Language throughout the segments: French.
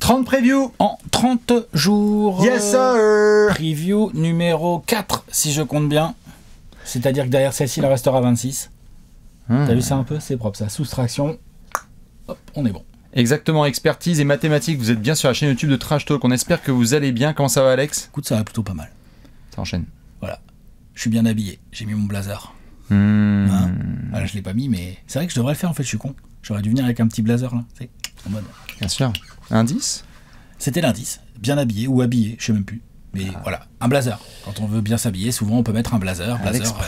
30 previews en 30 jours. Yes sir. Preview numéro 4, si je compte bien. C'est-à-dire que derrière celle-ci, il en restera 26. T'as vu ça un peu? C'est propre ça. Soustraction. Hop, on est bon. Exactement, expertise et mathématiques. Vous êtes bien sur la chaîne YouTube de Trash Talk. On espère que vous allez bien. Comment ça va, Alex? Écoute, ça va plutôt pas mal. Ça enchaîne. Voilà. Je suis bien habillé. J'ai mis mon blazer. Hein, voilà, je l'ai pas mis, mais c'est vrai que je devrais le faire en fait. Je suis con. J'aurais dû venir avec un petit blazer là. C'est en mode. Bien sûr. Indice? C'était l'indice. Bien habillé ou habillé, je sais même plus. Mais voilà, un blazer. Quand on veut bien s'habiller, souvent on peut mettre un blazer.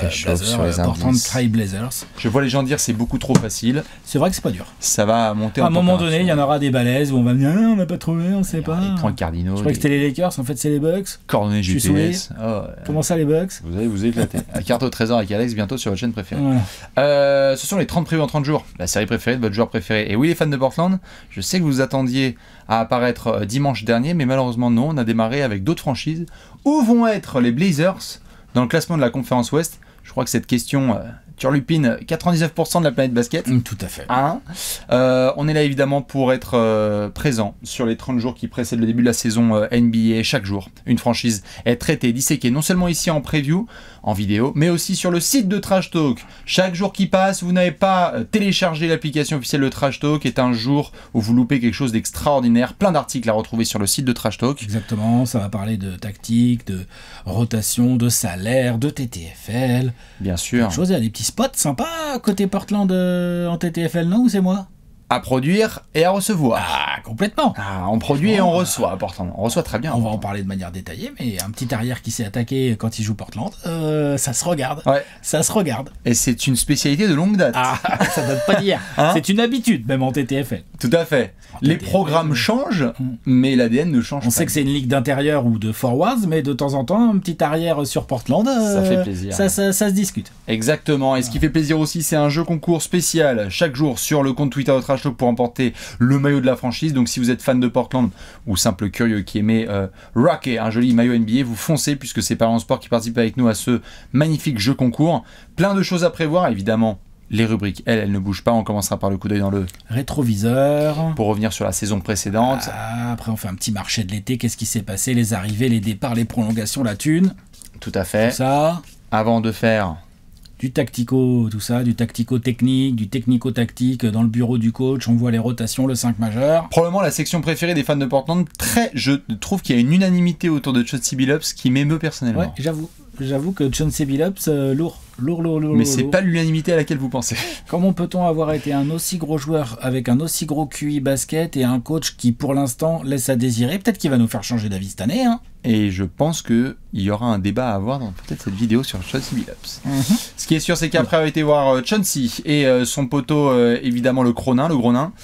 Portland Trail Blazers. Je vois les gens dire c'est beaucoup trop facile. C'est vrai que c'est pas dur. Ça va monter à un moment donné, il y en aura des balaises où on va me dire ah, on n'a pas trouvé, on sait pas. Les points cardinaux. Je crois que c'était les Lakers, en fait c'est les Bucks. Coordonnées GPS. Oh, comment ça les Bucks? Vous allez vous éclater. La carte au trésor avec Alex bientôt sur votre chaîne préférée. Voilà. Ce sont les 30 previews en 30 jours. La série préférée de votre joueur préféré. Et oui les fans de Portland, je sais que vous attendiez à apparaître dimanche dernier, mais malheureusement non, on a démarré avec d'autres franchises. Où vont être les Blazers dans le classement de la conférence Ouest? Je crois que cette question turlupine 99% de la planète basket. Tout à fait. Hein, on est là évidemment pour être présent sur les 30 jours qui précèdent le début de la saison NBA. Chaque jour, une franchise est traitée, disséquée, non seulement ici en preview, en vidéo, mais aussi sur le site de Trash Talk. Chaque jour qui passe, vous n'avez pas téléchargé l'application officielle de Trash Talk, est un jour où vous loupez quelque chose d'extraordinaire. Plein d'articles à retrouver sur le site de Trash Talk. Exactement, ça va parler de tactique, de rotation, de salaire, de TTFL. Bien sûr. Il y a des petits spots sympas côté Portland en TTFL, non? Ou c'est moi? À produire et à recevoir. Ah, complètement. Ah, on produit et on reçoit à Portland. On reçoit très bien. On va en parler de manière détaillée, mais un petit arrière qui s'est attaqué quand il joue Portland, ça se regarde. Ouais. Ça se regarde. Et c'est une spécialité de longue date. Ah, ça date pas d'hier. Hein? C'est une habitude, même en TTFL. Tout à fait. Les programmes changent, mais l'ADN ne change pas. On sait que c'est une ligue d'intérieur ou de forwards, mais de temps en temps, un petit arrière sur Portland, ça fait plaisir. Ça se discute. Exactement. Et ce qui fait plaisir aussi, c'est un jeu concours spécial chaque jour sur le compte Twitter de Trash Talk pour emporter le maillot de la franchise. Donc si vous êtes fan de Portland ou simple curieux qui aimait rocker un joli maillot NBA, vous foncez puisque c'est Parents Sport qui participe avec nous à ce magnifique jeu concours. Plein de choses à prévoir, évidemment. Les rubriques, elles ne bougent pas. On commencera par le coup d'œil dans le rétroviseur. Pour revenir sur la saison précédente. Après, on fait un petit marché de l'été. Qu'est-ce qui s'est passé? Les arrivées, les départs, les prolongations, la thune. Tout à fait. Tout ça. Avant de faire du tactico, tout ça, du tactico-technique, du technico-tactique dans le bureau du coach. On voit les rotations, le 5 majeur. Probablement la section préférée des fans de Portland. Je trouve qu'il y a une unanimité autour de Chauncey Billups qui m'émeut personnellement. Ouais, j'avoue que Chauncey Billups, lourd. Mais c'est pas l'unanimité à laquelle vous pensez. Comment peut-on avoir été un aussi gros joueur avec un aussi gros QI basket et un coach qui pour l'instant laisse à désirer? Peut-être qu'il va nous faire changer d'avis cette année. Hein. Et je pense qu'il y aura un débat à avoir dans peut-être cette vidéo sur Chauncey Billups. Ce qui est sûr, c'est qu'après avoir été voir Chauncey et son poteau, évidemment le gros nain,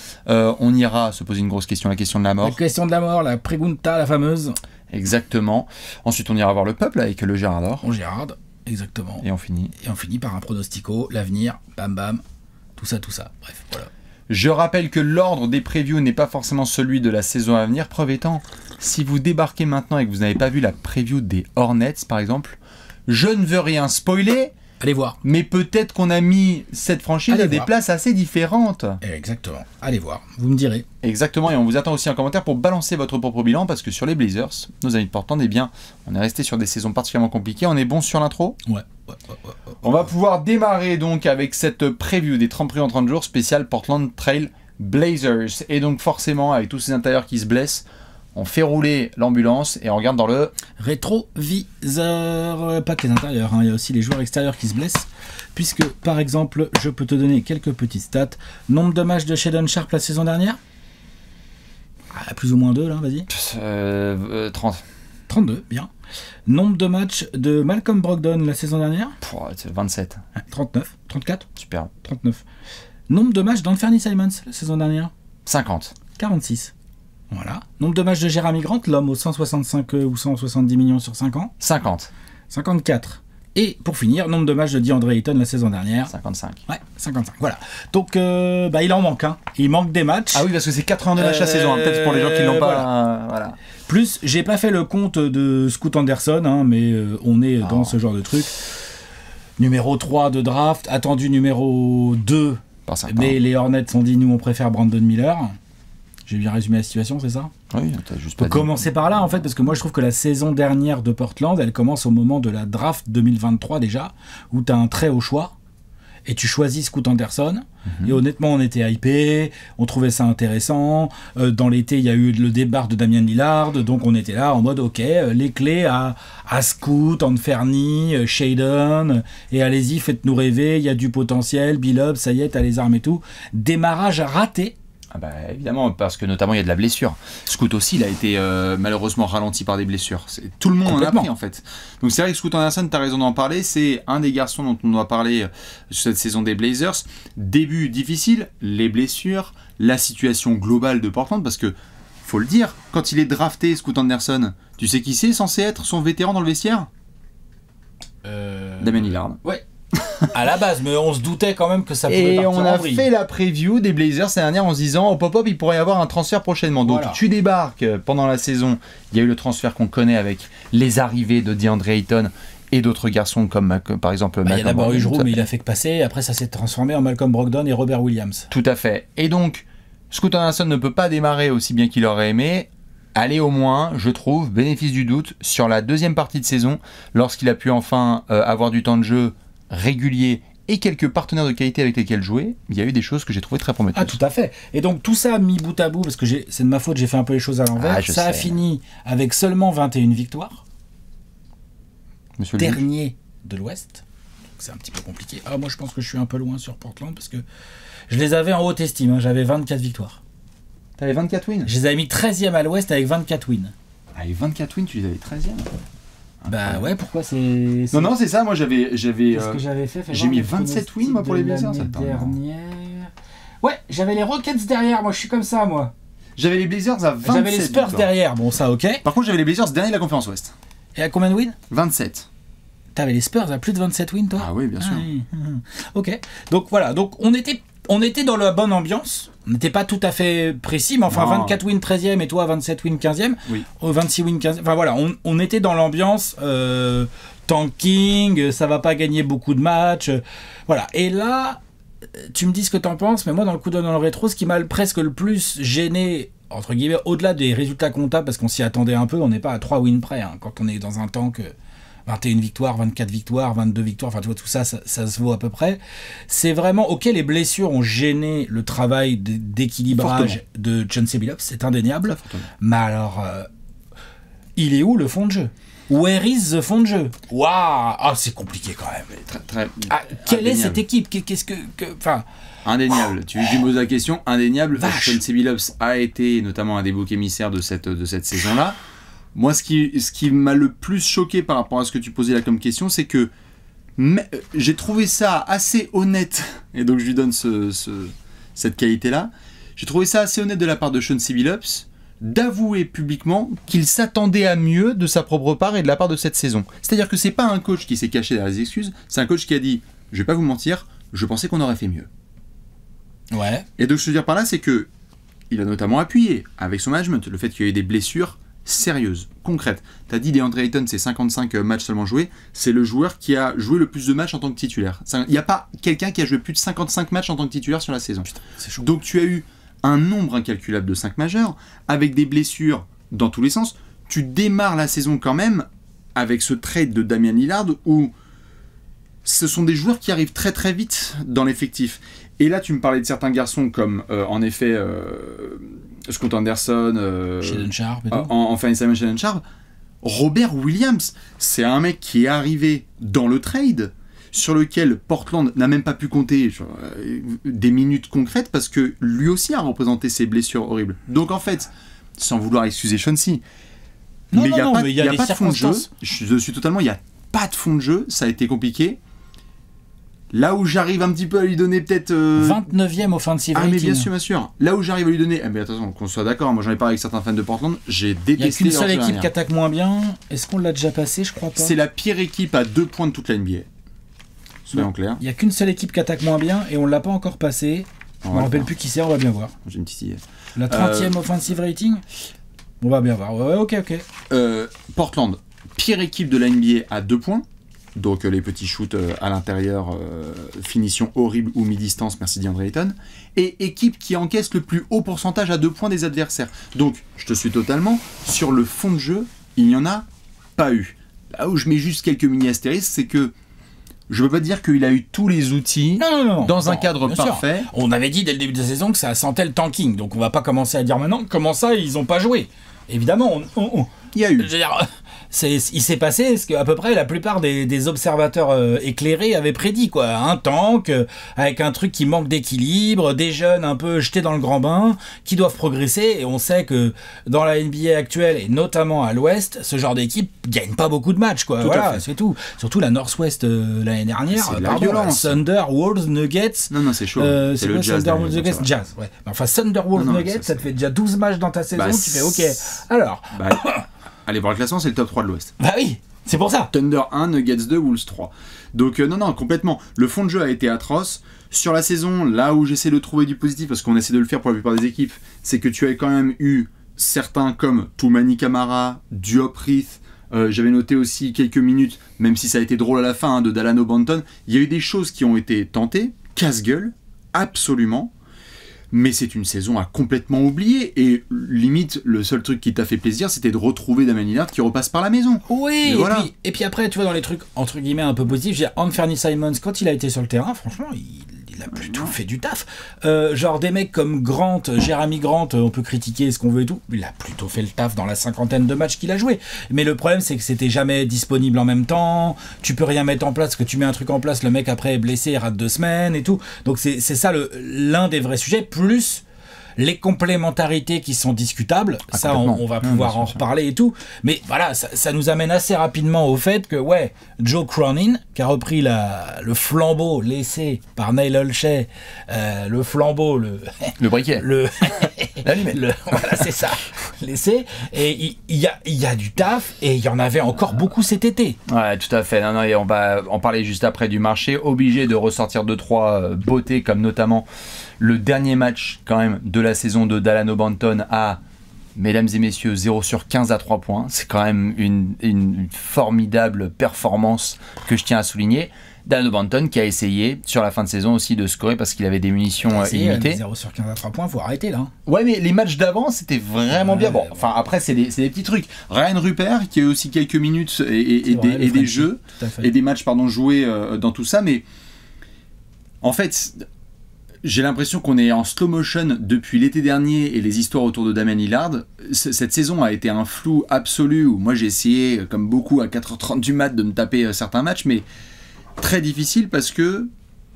on ira se poser une grosse question, la question de la mort. La question de la mort, la pregunta, la fameuse. Exactement. Ensuite, on ira voir le peuple avec le Gérardor. On Gérard. Exactement. Et on finit. Par un pronostico, l'avenir, bam bam, tout ça. Bref, voilà. Je rappelle que l'ordre des previews n'est pas forcément celui de la saison à venir. Preuve étant, si vous débarquez maintenant et que vous n'avez pas vu la preview des Hornets, par exemple, je ne veux rien spoiler. Allez voir. Mais peut-être qu'on a mis cette franchise à des places assez différentes. Exactement. Allez voir. Vous me direz. Exactement. Et on vous attend aussi un commentaire pour balancer votre propre bilan. Parce que sur les Blazers, nos amis de Portland, eh bien, on est resté sur des saisons particulièrement compliquées. On est bon sur l'intro? Ouais. On va pouvoir démarrer donc avec cette preview des 30 previews en 30 jours spécial Portland Trail Blazers. Et donc forcément, avec tous ces intérieurs qui se blessent, on fait rouler l'ambulance et on regarde dans le rétroviseur. Pas que les intérieurs, hein. Il y a aussi les joueurs extérieurs qui se blessent. Puisque, par exemple, je peux te donner quelques petites stats. Nombre de matchs de Shaedon Sharpe la saison dernière? Plus ou moins 2, là, vas-y. 30. 32, bien. Nombre de matchs de Malcolm Brogdon la saison dernière? 27. 39. 34? Super. 39. Nombre de matchs d'Anthony Simons la saison dernière? 50. 46. Voilà. Nombre de matchs de Jeremy Grant, l'homme aux 165 ou 170 millions sur 5 ans? 50. 54. Et pour finir, nombre de matchs de DeAndre Ayton la saison dernière? 55. Ouais, 55. Voilà. Donc, il en manque. Hein. Il manque des matchs. Ah oui, parce que c'est 82 matchs la saison. Hein. Peut-être pour les gens qui l'ont pas. Voilà. Plus, j'ai pas fait le compte de Scoot Anderson, hein, mais on est dans ce genre de truc. Numéro 3 de draft, attendu numéro 2. Mais les Hornets ont dit, nous, on préfère Brandon Miller. J'ai bien résumé la situation, c'est ça? Oui, t'as juste Faut pas dit. commencer par là en fait, parce que moi je trouve que la saison dernière de Portland, elle commence au moment de la draft 2023 déjà, où tu as un trait au choix, et tu choisis Scoot Anderson, et honnêtement on était hypé, on trouvait ça intéressant, dans l'été il y a eu le débarque de Damian Lillard, donc on était là en mode ok, les clés à Scoot, Anferny, Shadon, et allez-y faites-nous rêver, il y a du potentiel, Billups, ça y est, t'as les armes et tout. Démarrage raté. Ah bah, évidemment, parce que notamment il y a de la blessure. Scoot aussi, il a été malheureusement ralenti par des blessures. Tout le monde en a pris en fait. Donc c'est vrai que Scoot Anderson, tu as raison d'en parler, c'est un des garçons dont on doit parler sur cette saison des Blazers. Début difficile, les blessures, la situation globale de Portland, parce que, faut le dire, quand il est drafté, Scoot Anderson, tu sais qui c'est censé être son vétéran dans le vestiaire Damian Lillard. Ouais. À la base, mais on se doutait quand même que ça pouvait Et partir on en a vrille. fait la preview des Blazers cette dernière en se disant au pop-up il pourrait y avoir un transfert prochainement. Donc Voilà. tu débarques pendant la saison. Il y a eu le transfert qu'on connaît avec les arrivées de DeAndre Ayton et d'autres garçons comme par exemple Il y a Malcolm d'abord eu Brogdon. Jrue, mais il a fait que passer. Après, ça s'est transformé en Malcolm Brogdon et Robert Williams. Tout à fait. Et donc Scoot Anderson ne peut pas démarrer aussi bien qu'il aurait aimé. Allez au moins, je trouve, bénéfice du doute sur la deuxième partie de saison, lorsqu'il a pu enfin avoir du temps de jeu régulier et quelques partenaires de qualité avec lesquels jouer, il y a eu des choses que j'ai trouvées très prometteuses. Ah, tout à fait. Et donc, tout ça mis bout à bout, parce que c'est de ma faute, j'ai fait un peu les choses à l'envers. Ah, je ça a sais. fini avec seulement 21 victoires. Monsieur le juge. Dernier de l'Ouest. Donc, c'est un petit peu compliqué. Ah, moi, je pense que je suis un peu loin sur Portland, parce que je les avais en haute estime. Hein. J'avais 24 victoires. T'avais 24 wins. Je les avais mis 13e à l'Ouest avec 24 wins. Avec 24 wins, tu les avais 13e. Bah ouais, pourquoi c'est... Non, c'est ça, moi j'avais. Qu'est-ce que j'avais fait j'ai mis 27 wins, moi, pour les Blazers, ça l'année te parle, non dernière. Ouais, j'avais les Rockets derrière, moi je suis comme ça, moi. J'avais les Blazers à 27. J'avais les Spurs victoires. derrière, bon ça ok. Par contre, j'avais les Blazers dernier de la conférence Ouest. Et à combien de wins? 27. T'avais les Spurs à plus de 27 wins, toi? Ah oui, bien sûr. oui. Ok, donc voilà, donc on était dans la bonne ambiance. On n'était pas tout à fait précis, mais enfin Non. 24 wins 13e et toi 27 wins 15e. Oui. 26 wins 15e. Enfin voilà, on était dans l'ambiance tanking, ça va pas gagner beaucoup de matchs. Voilà. Et là, tu me dis ce que t'en penses, mais moi dans le coup d'œil dans le rétro, ce qui m'a presque le plus gêné, entre guillemets, au-delà des résultats comptables, parce qu'on s'y attendait un peu, on n'est pas à 3 wins près, hein, quand on est dans un tank. 21 victoires, 24 victoires, 22 victoires, enfin tu vois tout ça, ça se vaut à peu près. C'est vraiment, ok, les blessures ont gêné le travail d'équilibrage de Chauncey Billups, c'est indéniable. Mais alors, il est où le fond de jeu? Where is the fond de jeu? Waouh, ah c'est compliqué quand même. Très, Ah, quelle est indéniable. cette équipe? Qu'est-ce que, enfin, Indéniable. Tu me poses la question. Indéniable. Vache. Chauncey Billups a été notamment un des boucs émissaires de cette saison-là. Moi, ce qui m'a le plus choqué par rapport à ce que tu posais là comme question, c'est que j'ai trouvé ça assez honnête, et donc je lui donne cette qualité-là. J'ai trouvé ça assez honnête de la part de Chauncey Billups d'avouer publiquement qu'il s'attendait à mieux de sa propre part et de la part de cette saison. C'est-à-dire que c'est pas un coach qui s'est caché derrière les excuses, c'est un coach qui a dit « Je vais pas vous mentir, je pensais qu'on aurait fait mieux ». ouais. Et donc, ce que je veux dire par là, c'est que il a notamment appuyé avec son management le fait qu'il y a eu des blessures sérieuses, concrètes. Tu as dit DeAndre Ayton, c'est 55 matchs seulement joués. C'est le joueur qui a joué le plus de matchs en tant que titulaire. Il n'y a pas quelqu'un qui a joué plus de 55 matchs en tant que titulaire sur la saison. C'est chaud. Donc, tu as eu un nombre incalculable de 5 majeurs, avec des blessures dans tous les sens. Tu démarres la saison quand même avec ce trade de Damian Lillard où ce sont des joueurs qui arrivent très très vite dans l'effectif. Et là, tu me parlais de certains garçons comme, en effet, Scoot Anderson, Shadon Sharp et tout. en fin de Shadon Sharp. Robert Williams, c'est un mec qui est arrivé dans le trade, sur lequel Portland n'a même pas pu compter des minutes concrètes, parce que lui aussi a représenté ses blessures horribles. Donc en fait, sans vouloir excuser Chauncey, Non, mais il non, n'y a, non, pas, mais il il y a y a des pas de fond de jeu. circonstances. Je suis totalement, il n'y a pas de fond de jeu, ça a été compliqué. Là où j'arrive un petit peu à lui donner peut-être... 29e offensive Ah rating. mais bien sûr, bien sûr. Là où j'arrive à lui donner... mais attention, qu'on soit d'accord, moi j'en ai parlé avec certains fans de Portland, j'ai Il n'y a détesté qu'une seule leur jeu équipe arrière. qui attaque moins bien. Est-ce qu'on l'a déjà passé? Je crois pas. C'est la pire équipe à 2 points de toute la NBA. Soyons clairs. Il n'y a qu'une seule équipe qui attaque moins bien et on l'a pas encore passé. Je On ne va me le rappelle voir. plus qui c'est, on va bien voir. J'ai une petite idée. La 30e offensive rating? On va bien voir. Ouais, ok. Portland, pire équipe de la NBA à 2 points. Donc les petits shoots à l'intérieur, finition horrible ou mi-distance, merci DeAndre Ayton. Et équipe qui encaisse le plus haut pourcentage à 2 points des adversaires. Donc, je te suis totalement. Sur le fond de jeu, il n'y en a pas eu. Là où je mets juste quelques mini-astérisques, c'est que je ne peux pas dire qu'il a eu tous les outils dans un cadre parfait. Sûr. On avait dit dès le début de la saison que ça sentait le tanking. Donc on va pas commencer à dire maintenant comment ça, ils n'ont pas joué. Évidemment, il y a eu. Je veux dire, il s'est passé ce qu'à peu près la plupart des observateurs éclairés avaient prédit, quoi. Un tank avec un truc qui manque d'équilibre, des jeunes un peu jetés dans le grand bain, qui doivent progresser. Et on sait que dans la NBA actuelle, et notamment à l'Ouest, ce genre d'équipe gagne pas beaucoup de matchs, quoi. Voilà, c'est tout. Surtout la Northwest l'année dernière. C'est de la violence. Thunder, Wolves, Nuggets. Non, c'est chaud. C'est le Jazz. Thunder, Wolves, Nuggets, Jazz. Ouais. Enfin, Thunder, Wolves, Nuggets, ça te fait déjà 12 matchs dans ta saison. Tu fais OK. Alors. Allez voir le classement, c'est le top 3 de l'Ouest. Bah oui, c'est pour ça. Thunder 1, Nuggets 2, Wolves 3. Donc non, complètement. Le fond de jeu a été atroce. Sur la saison, là où j'essaie de trouver du positif, parce qu'on essaie de le faire pour la plupart des équipes, c'est que tu as quand même eu certains comme Toumani Camara, Diop Reith. J'avais noté aussi quelques minutes, même si ça a été drôle à la fin, de Dalano Banton. Il y a eu des choses qui ont été tentées, casse-gueule, absolument. Mais c'est une saison à complètement oublier. Et limite, le seul truc qui t'a fait plaisir, c'était de retrouver Damian Lillard qui repasse par la maison. Oui, et puis après, tu vois, dans les trucs, entre guillemets, un peu positifs, j'ai Anthony Simons, quand il a été sur le terrain, franchement, il a plutôt fait du taf. Genre des mecs comme Grant, Jeremy Grant, on peut critiquer ce qu'on veut et tout, il a plutôt fait le taf dans la 50aine de matchs qu'il a joué. Mais le problème, c'est que c'était jamais disponible en même temps, tu peux rien mettre en place, parce que tu mets un truc en place, le mec après est blessé, il rate 2 semaines et tout. Donc c'est ça l'un des vrais sujets, plus les complémentarités qui sont discutables, ça on va pouvoir en reparler et tout, mais voilà, ça nous amène assez rapidement au fait que Joe Cronin, qui a repris le flambeau laissé par Neil Olshey, le flambeau, le briquet, l'allumette, voilà, c'est ça, laissé, et il y a du taf, et il y en avait encore beaucoup cet été. Ouais, tout à fait, non, et on va en parler juste après du marché, obligé de ressortir 2-3 beautés, comme notamment le dernier match quand même de la saison de Dalano Banton à, mesdames et messieurs, 0 sur 15 à 3 points. C'est quand même une formidable performance que je tiens à souligner. Dalano Banton qui a essayé sur la fin de saison aussi de scorer parce qu'il avait des munitions illimitées. 0 sur 15 à 3 points, faut arrêter là. Ouais, mais les matchs d'avant c'était vraiment bien. Bon, enfin après c'est des petits trucs. Ryan Rupert qui a eu aussi quelques minutes et des jeux et des matchs joués dans tout ça, mais en fait j'ai l'impression qu'on est en slow motion depuis l'été dernier et les histoires autour de Damian Lillard. Cette saison a été un flou absolu où moi j'ai essayé, comme beaucoup, à 4h30 du mat de me taper certains matchs, mais très difficile parce que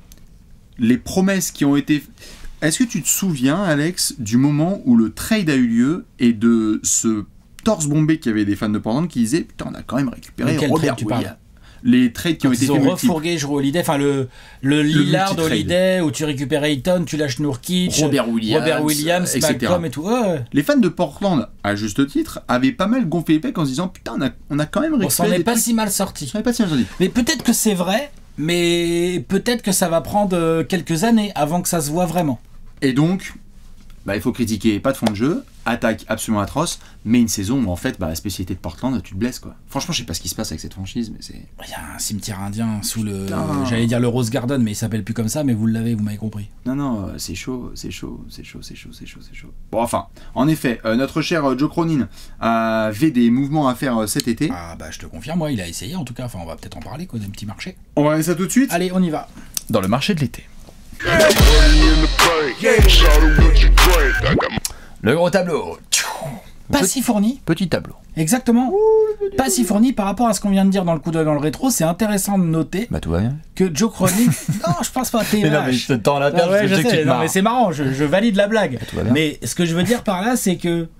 les promesses qui ont été... Est-ce que tu te souviens, Alex, du moment où le trade a eu lieu et de ce torse bombé qu'il y avait des fans de Portland qui disaient « Putain, on a quand même récupéré Robert Williams ». Les trades qui ont été faits multiples. Ils ont refourgué Jrue Holiday, enfin le Lillard Holiday où tu récupères Ayton, tu lâches Nurkic, Robert Williams, Malcolm et tout. Ouais. Les fans de Portland, à juste titre, avaient pas mal gonflé les pecs en se disant putain, on a quand même récupéré. On s'en est pas si mal sorti. Mais peut-être que c'est vrai, mais peut-être que ça va prendre quelques années avant que ça se voit vraiment. Et donc, il faut critiquer, pas de fond de jeu, attaque absolument atroce, mais une saison où en fait, la spécialité de Portland, tu te blesses quoi. Franchement, je sais pas ce qui se passe avec cette franchise, mais c'est... Il y a un cimetière indien sous le... J'allais dire le Rose Garden, mais il s'appelle plus comme ça, mais vous l'avez, vous m'avez compris. Non, c'est chaud. Bon, enfin, en effet, notre cher Joe Cronin avait des mouvements à faire cet été. Ah je te confirme, il a essayé en tout cas, enfin on va peut-être en parler quoi, d'un petit marché. On va aller ça tout de suite. Allez, on y va. Dans le marché de l'été. Le gros tableau. Pas si fourni. Petit tableau. Exactement. Pas si fourni par rapport à ce qu'on vient de dire dans le coup d'œil dans le rétro. C'est intéressant de noter tout va bien. Que Joe Cronin... non, je pense pas. T'es mais je te tends la perche. Je sais, non, mais c'est marrant. Je valide la blague. Mais ce que je veux dire par là, c'est que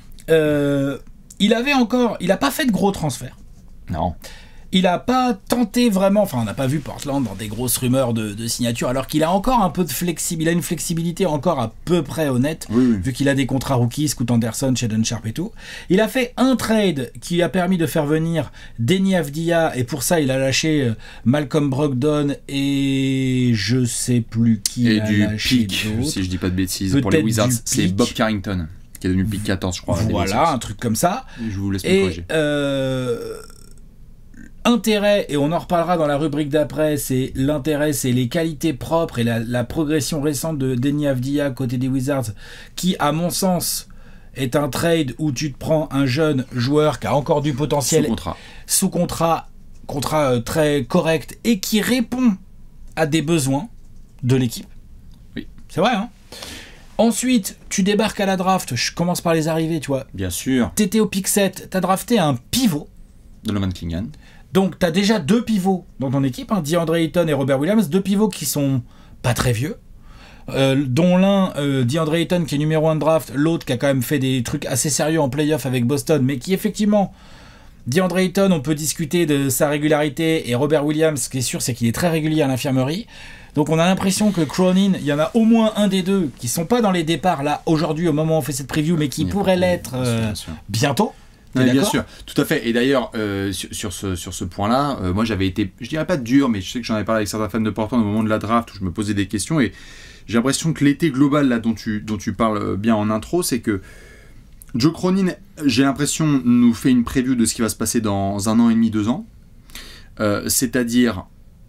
il a pas fait de gros transferts. Non. Il n'a pas tenté vraiment, enfin on n'a pas vu Portland dans des grosses rumeurs de signature, alors qu'il a encore un peu de flexibilité, il a une flexibilité encore à peu près honnête, vu qu'il a des contrats rookies, Scoot Anderson, Shaedon Sharpe et tout. Il a fait un trade qui a permis de faire venir Deni Avdija, et pour ça il a lâché Malcolm Brogdon et je sais plus qui et a du lâché pick, si je dis pas de bêtises, pour les Wizards, c'est Bob Carrington, qui est devenu pick 14 je crois. Voilà, un truc comme ça. Je vous laisse me corriger. intérêt, et on en reparlera dans la rubrique d'après, c'est l'intérêt, c'est les qualités propres et la progression récente de Deni Avdija côté des Wizards, qui, à mon sens, est un trade où tu te prends un jeune joueur qui a encore du potentiel sous contrat très correct et qui répond à des besoins de l'équipe. Oui. C'est vrai, hein. Ensuite, tu débarques à la draft, je commence par les arrivées, tu vois. Bien sûr. T'étais au pick 7, t'as drafté un pivot. Donovan Clingan. Donc t'as déjà 2 pivots dans ton équipe, hein, DeAndre Ayton et Robert Williams, 2 pivots qui sont pas très vieux. Dont l'un, DeAndre Ayton, qui est numéro 1 de draft, l'autre qui a quand même fait des trucs assez sérieux en playoff avec Boston, mais qui effectivement, DeAndre Ayton, on peut discuter de sa régularité, et Robert Williams, ce qui est sûr, c'est qu'il est très régulier à l'infirmerie. Donc on a l'impression que Cronin, il y en a au moins un des deux qui sont pas dans les départs là aujourd'hui au moment où on fait cette preview, mais qui pourraient l'être bientôt. Non, bien sûr, tout à fait. Et d'ailleurs, sur ce point-là, moi j'avais été, je dirais pas dur, mais je sais que j'en avais parlé avec certains fans de Portland au moment de la draft où je me posais des questions, et j'ai l'impression que l'été global là dont tu parles bien en intro, c'est que Joe Cronin, j'ai l'impression, nous fait une preview de ce qui va se passer dans 1 an et demi, 2 ans. C'est-à-dire,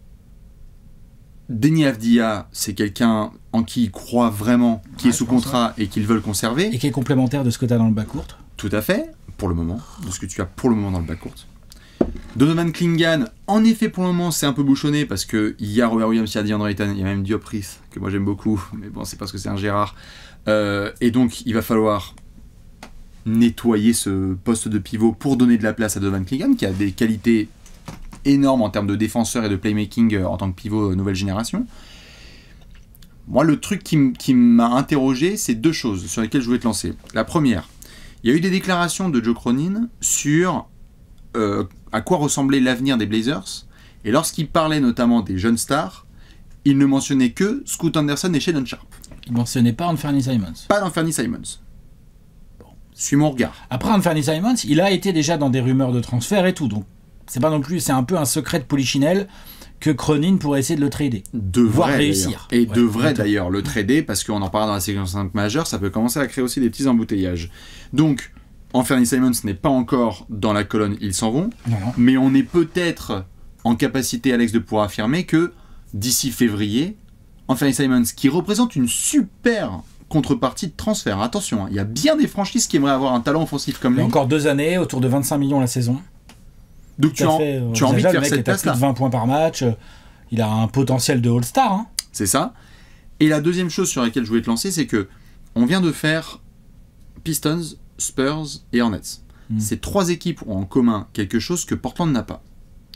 Deni Avdija, c'est quelqu'un en qui il croit vraiment, qui est sous contrat et qu'ils veulent conserver. Et qui est complémentaire de ce que tu as dans le backcourt. Tout à fait, pour le moment, de ce que tu as pour le moment dans le backcourt. Donovan Clingan, en effet, pour le moment, c'est un peu bouchonné parce qu'il y a Robert Williams, il y a DeAndre Ayton, il y a même Diop Reis, que moi j'aime beaucoup, mais bon, c'est parce que c'est un Gérard. Et donc, il va falloir nettoyer ce poste de pivot pour donner de la place à Donovan Clingan, qui a des qualités énormes en termes de défenseur et de playmaking en tant que pivot nouvelle génération. Moi, le truc qui m'a interrogé, c'est 2 choses sur lesquelles je voulais te lancer. La première, il y a eu des déclarations de Joe Cronin sur à quoi ressemblait l'avenir des Blazers, et lorsqu'il parlait notamment des jeunes stars, il ne mentionnait que Scoot Anderson et Shaedon Sharpe. Il ne mentionnait pas Anthony Simons. Pas Anthony Simons. Bon, suis mon regard. Après, Anthony Simons, il a été déjà dans des rumeurs de transfert et tout, donc c'est pas non plus, c'est un peu un secret de Polichinelle que Cronin pourrait essayer de le trader. Voire réussir. Et devrait d'ailleurs le trader, parce qu'on en parlera dans la séquence 5 majeure, ça peut commencer à créer aussi des petits embouteillages. Donc, Anthony Simons n'est pas encore dans la colonne, ils s'en vont, mais on est peut-être en capacité, Alex, de pouvoir affirmer que d'ici février, Anthony Simons, qui représente une super contrepartie de transfert, attention, il y a bien des franchises qui aimeraient avoir un talent offensif comme lui. Encore 2 années, autour de 25 millions la saison. Donc tu as envie de faire cette place-là. Plus de 20 points par match, il a un potentiel de All-Star. Hein. C'est ça. Et la deuxième chose sur laquelle je voulais te lancer, c'est que on vient de faire Pistons, Spurs et Hornets. Ces 3 équipes ont en commun quelque chose que Portland n'a pas.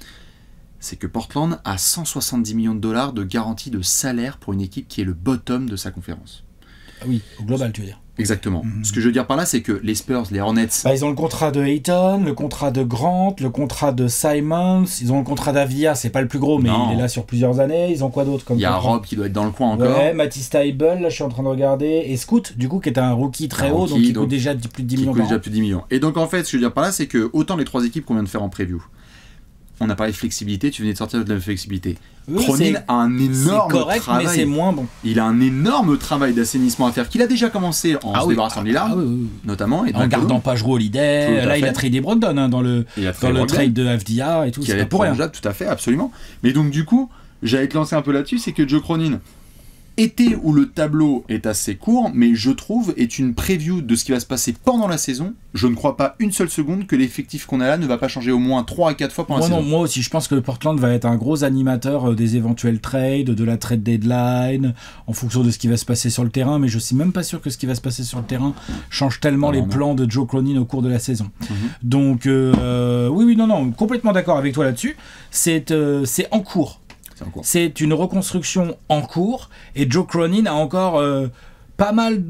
C'est que Portland a 170 millions de dollars de garantie de salaire pour une équipe qui est le bottom de sa conférence. Ah oui, au global, tu veux dire. Exactement. Ce que je veux dire par là, c'est que les Spurs, les Hornets... ils ont le contrat de Ayton, le contrat de Grant, le contrat de Simons, ils ont le contrat d'Avdija, c'est pas le plus gros, mais il est là sur plusieurs années. Ils ont quoi d'autre comme Il y a Rob qui doit être dans le coin encore. Ouais, Matisse Thybulle, là je suis en train de regarder. Et Scoot, du coup, qui est un rookie très haut, donc qui coûte déjà plus de 10 millions. Déjà plus de 10 millions. Et donc en fait, ce que je veux dire par là, c'est que autant les 3 équipes qu'on vient de faire en preview, on a parlé de flexibilité, tu venais de sortir de la flexibilité. Cronin a un énorme travail. Mais c'est moins bon. Il a un énorme travail d'assainissement à faire, qu'il a déjà commencé en se débarrassant de Lillard, notamment. Et en gardant pas Jrue Holiday. Là, il a tradé Brogdon dans le trade de Avdija et tout. C'est pas pour rien. Tout à fait, absolument. Mais donc, du coup, j'allais te lancer un peu là-dessus, c'est que Joe Cronin, été où le tableau est assez court, mais je trouve est une preview de ce qui va se passer pendant la saison. Je ne crois pas une seule seconde que l'effectif qu'on a là ne va pas changer au moins 3 à 4 fois pendant la saison. Moi aussi, je pense que Portland va être un gros animateur des éventuels trades, de la trade deadline, en fonction de ce qui va se passer sur le terrain, mais je suis même pas sûr que ce qui va se passer sur le terrain change tellement les plans de Joe Cronin au cours de la saison. Donc, oui, complètement d'accord avec toi là-dessus. C'est en cours. C'est une reconstruction en cours et Joe Cronin a encore pas mal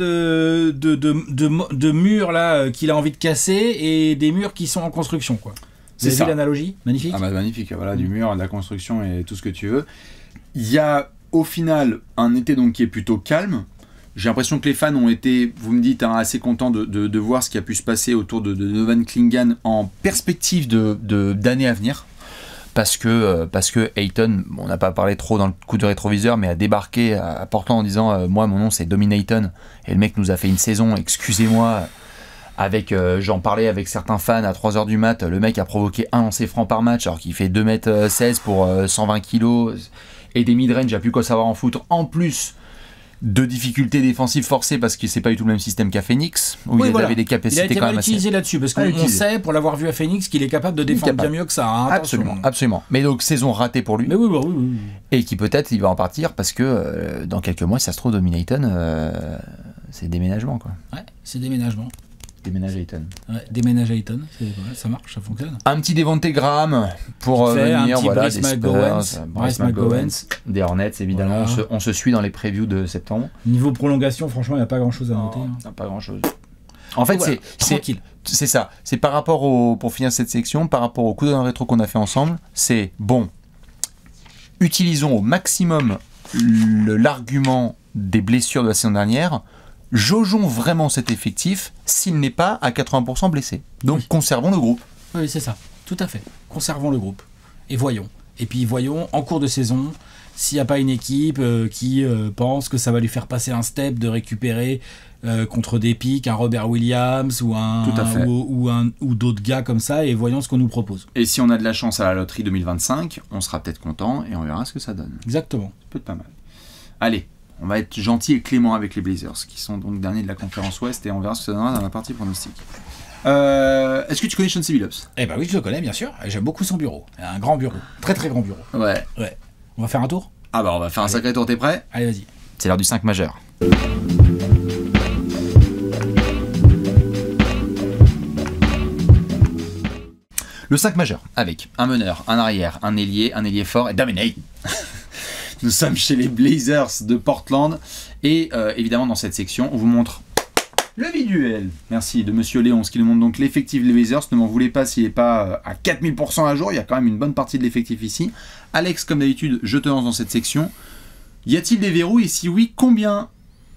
de murs là qu'il a envie de casser et des murs qui sont en construction, quoi. C'est ça l'analogie, magnifique. Ah bah magnifique, voilà, du mur, de la construction et tout ce que tu veux. Il y a au final un été donc qui est plutôt calme. J'ai l'impression que les fans ont été, vous me dites, assez contents de voir ce qui a pu se passer autour de Donovan Clingan en perspective d'années à venir. Parce que Ayton, on n'a pas parlé trop dans le coup de rétroviseur, mais a débarqué à Portland en disant moi mon nom c'est Dominayton, et le mec nous a fait une saison, excusez-moi, avec, j'en parlais avec certains fans à 3h du mat, le mec a provoqué un lancer franc par match alors qu'il fait 2m16 pour 120 kg et des mid-range, il a plus qu'à savoir en foot, en plus de difficultés défensives forcées parce que c'est pas du tout le même système qu'à Phoenix où il avait des capacités il a été quand même utilisé là-dessus parce qu'on sait pour l'avoir vu à Phoenix qu'il est capable de défendre bien mieux que ça. Hein, absolument. Mais donc saison ratée pour lui. Mais oui. Et qui peut-être il va en partir parce que dans quelques mois, si ça se trouve, Dominaton, c'est déménagement quoi. Ouais, c'est déménagement. Déménage à Eton. Ouais, déménage à Eton, ça marche, ça fonctionne. Un petit Devontae Graham pour venir, voilà, des Spurs, Bryce McGowens, des Hornets évidemment. Voilà. On se suit dans les previews de septembre. Niveau prolongation, franchement, il n'y a pas grand-chose à noter. Pas grand-chose. En fait, voilà, c'est ça. C'est par rapport pour finir cette section, par rapport au coup d'œil rétro qu'on a fait ensemble, c'est bon. Utilisons au maximum l'argument des blessures de la saison dernière. Jaugeons vraiment cet effectif s'il n'est pas à 80% blessé. Donc conservons le groupe. Oui, c'est ça, tout à fait. Conservons le groupe et voyons. Et puis voyons en cours de saison s'il n'y a pas une équipe qui pense que ça va lui faire passer un step de récupérer contre des pics un Robert Williams ou d'autres gars comme ça, et voyons ce qu'on nous propose. Et si on a de la chance à la loterie 2025, on sera peut-être content et on verra ce que ça donne. Exactement. Ça peut être pas mal. Allez. On va être gentil et clément avec les Blazers, qui sont donc derniers de la conférence Ouest, et on verra ce que ça donnera dans la partie pronostic. Est-ce que tu connais Chauncey Billups ? Eh ben oui, je le connais, bien sûr. J'aime beaucoup son bureau. Un grand bureau. Très très grand bureau. Ouais. On va faire un tour ? Ah bah on va faire un sacré tour, t'es prêt ? Allez, vas-y. C'est l'heure du 5 majeur. Le 5 majeur, avec un meneur, un arrière, un ailier fort et Dominate. Nous sommes chez les Blazers de Portland et évidemment dans cette section on vous montre le visuel, merci, de Monsieur Léonce qui nous montre donc l'effectif des Blazers. Ne m'en voulez pas s'il n'est pas à 4000% à jour, il y a quand même une bonne partie de l'effectif ici. Alex, comme d'habitude, je te lance dans cette section. Y a-t-il des verrous et si oui, combien ?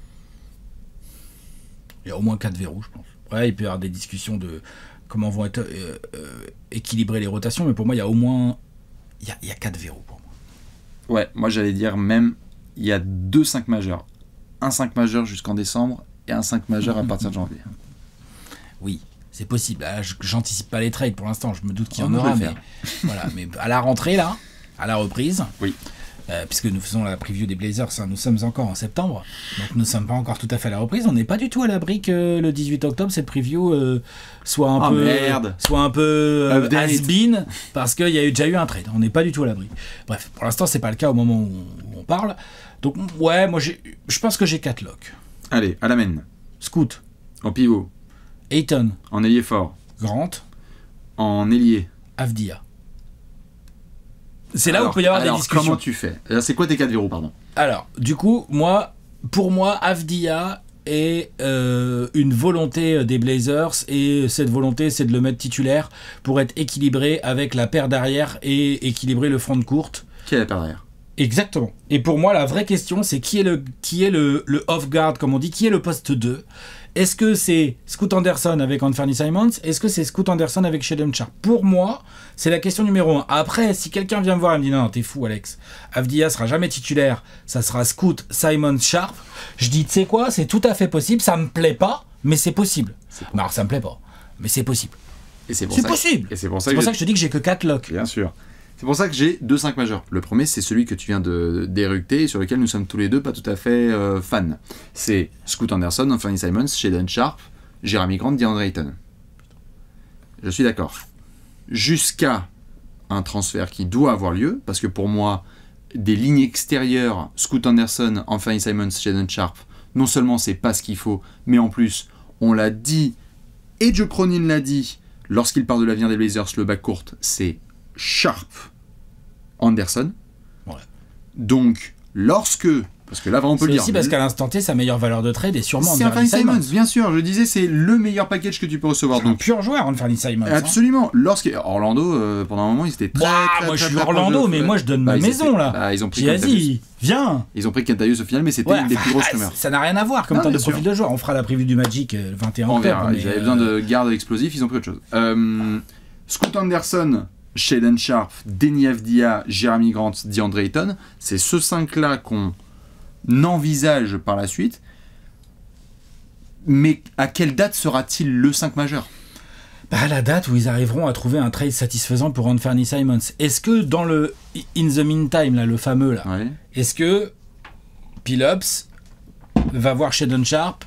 Il y a au moins 4 verrous, je pense. Ouais, il peut y avoir des discussions de comment vont être équilibrées les rotations, mais pour moi il y a au moins il y a 4 verrous pour moi. Ouais, moi j'allais dire même, il y a 2 5 majeurs. Un 5 majeur jusqu'en décembre et un 5 majeur à partir de janvier. Oui, c'est possible. Là, j'anticipe pas les trades pour l'instant, je me doute qu'il y en aura. Mais, voilà, mais à la rentrée, là, à la reprise, oui. Puisque nous faisons la preview des Blazers, nous sommes encore en septembre, donc nous ne sommes pas encore tout à fait à la reprise. On n'est pas du tout à l'abri que le 18 octobre, cette preview soit un peu has-been, parce qu'il y a déjà eu un trade. On n'est pas du tout à l'abri. Bref, pour l'instant, c'est pas le cas au moment où on parle. Donc, ouais, moi, je pense que j'ai 4 locks. Allez, à la main. Scoot. En pivot. Ayton. En ailier fort. Grant. En ailier. Avdia. C'est là où il peut y avoir des discussions. Comment tu fais ? C'est quoi tes 4 verrous, pardon ? Alors, du coup, pour moi, Avdia est une volonté des Blazers, et cette volonté, c'est de le mettre titulaire pour être équilibré avec la paire d'arrière et équilibrer le front de courte. Qui est la paire d'arrière ? Exactement. Et pour moi, la vraie question, c'est qui est le off-guard, comme on dit, qui est le poste 2 ? Est-ce que c'est Scoot Anderson avec Anthony Simons ? Est-ce que c'est Scoot Anderson avec Shaedon Sharpe ? Pour moi, c'est la question numéro 1. Après, si quelqu'un vient me voir et me dit « Non, t'es fou, Alex. Avdia sera jamais titulaire. Ça sera Scoot, Simons, Sharpe. » Je dis « Tu sais quoi ? C'est tout à fait possible. Ça me plaît pas, mais c'est possible. » Non, alors, ça me plaît pas, mais c'est possible. Et c'est possible. Et c'est pour ça que je te dis que j'ai que 4 locks. Bien sûr. C'est pour ça que j'ai 2 5 majeurs. Le premier, c'est celui que tu viens d'éructer et sur lequel nous sommes tous les deux pas tout à fait fans. C'est Scoot Anderson, Anthony Simons, Shaedon Sharpe, Jeremy Grant, DeAndre Ayton. Je suis d'accord. Jusqu'à un transfert qui doit avoir lieu, parce que pour moi, des lignes extérieures, Scoot Anderson, Anthony Simons, Shaedon Sharpe, non seulement c'est pas ce qu'il faut, mais en plus, on l'a dit, et Joe Cronin l'a dit, lorsqu'il parle de l'avenir des Blazers, le backcourt, c'est Sharpe, Anderson. Ouais. Donc, parce que là, on peut le dire. C'est aussi parce qu'à l'instant T, sa meilleure valeur de trade est sûrement Anthony Simons. Bien sûr, je disais, c'est le meilleur package que tu peux recevoir. C'est un pur joueur, Anthony Simons. Absolument. Orlando, pendant un moment, ils étaient très moi, je suis Orlando, mais moi, je donne ma maison, là. Ils ont pris vas-y, viens. Ils ont pris Kentavius au final, mais c'était une des plus grosses rumeurs. Ça n'a rien à voir comme temps de profil de joueur. On fera la preview du Magic le 21 octobre. On verra. Ils avaient besoin de garde explosif, ils ont pris autre chose. Scoot Anderson, Shaedon Sharpe, Deni Avdia, Jeremy Grant, DeAndre Ayton, c'est ce 5-là qu'on envisage par la suite. Mais à quelle date sera-t-il le 5 majeur? Bah, à la date où ils arriveront à trouver un trade satisfaisant pour Anthony Simons. Est-ce que dans le In the Meantime, là, le fameux, là, Ouais. est-ce que Billups va voir Shaedon Sharpe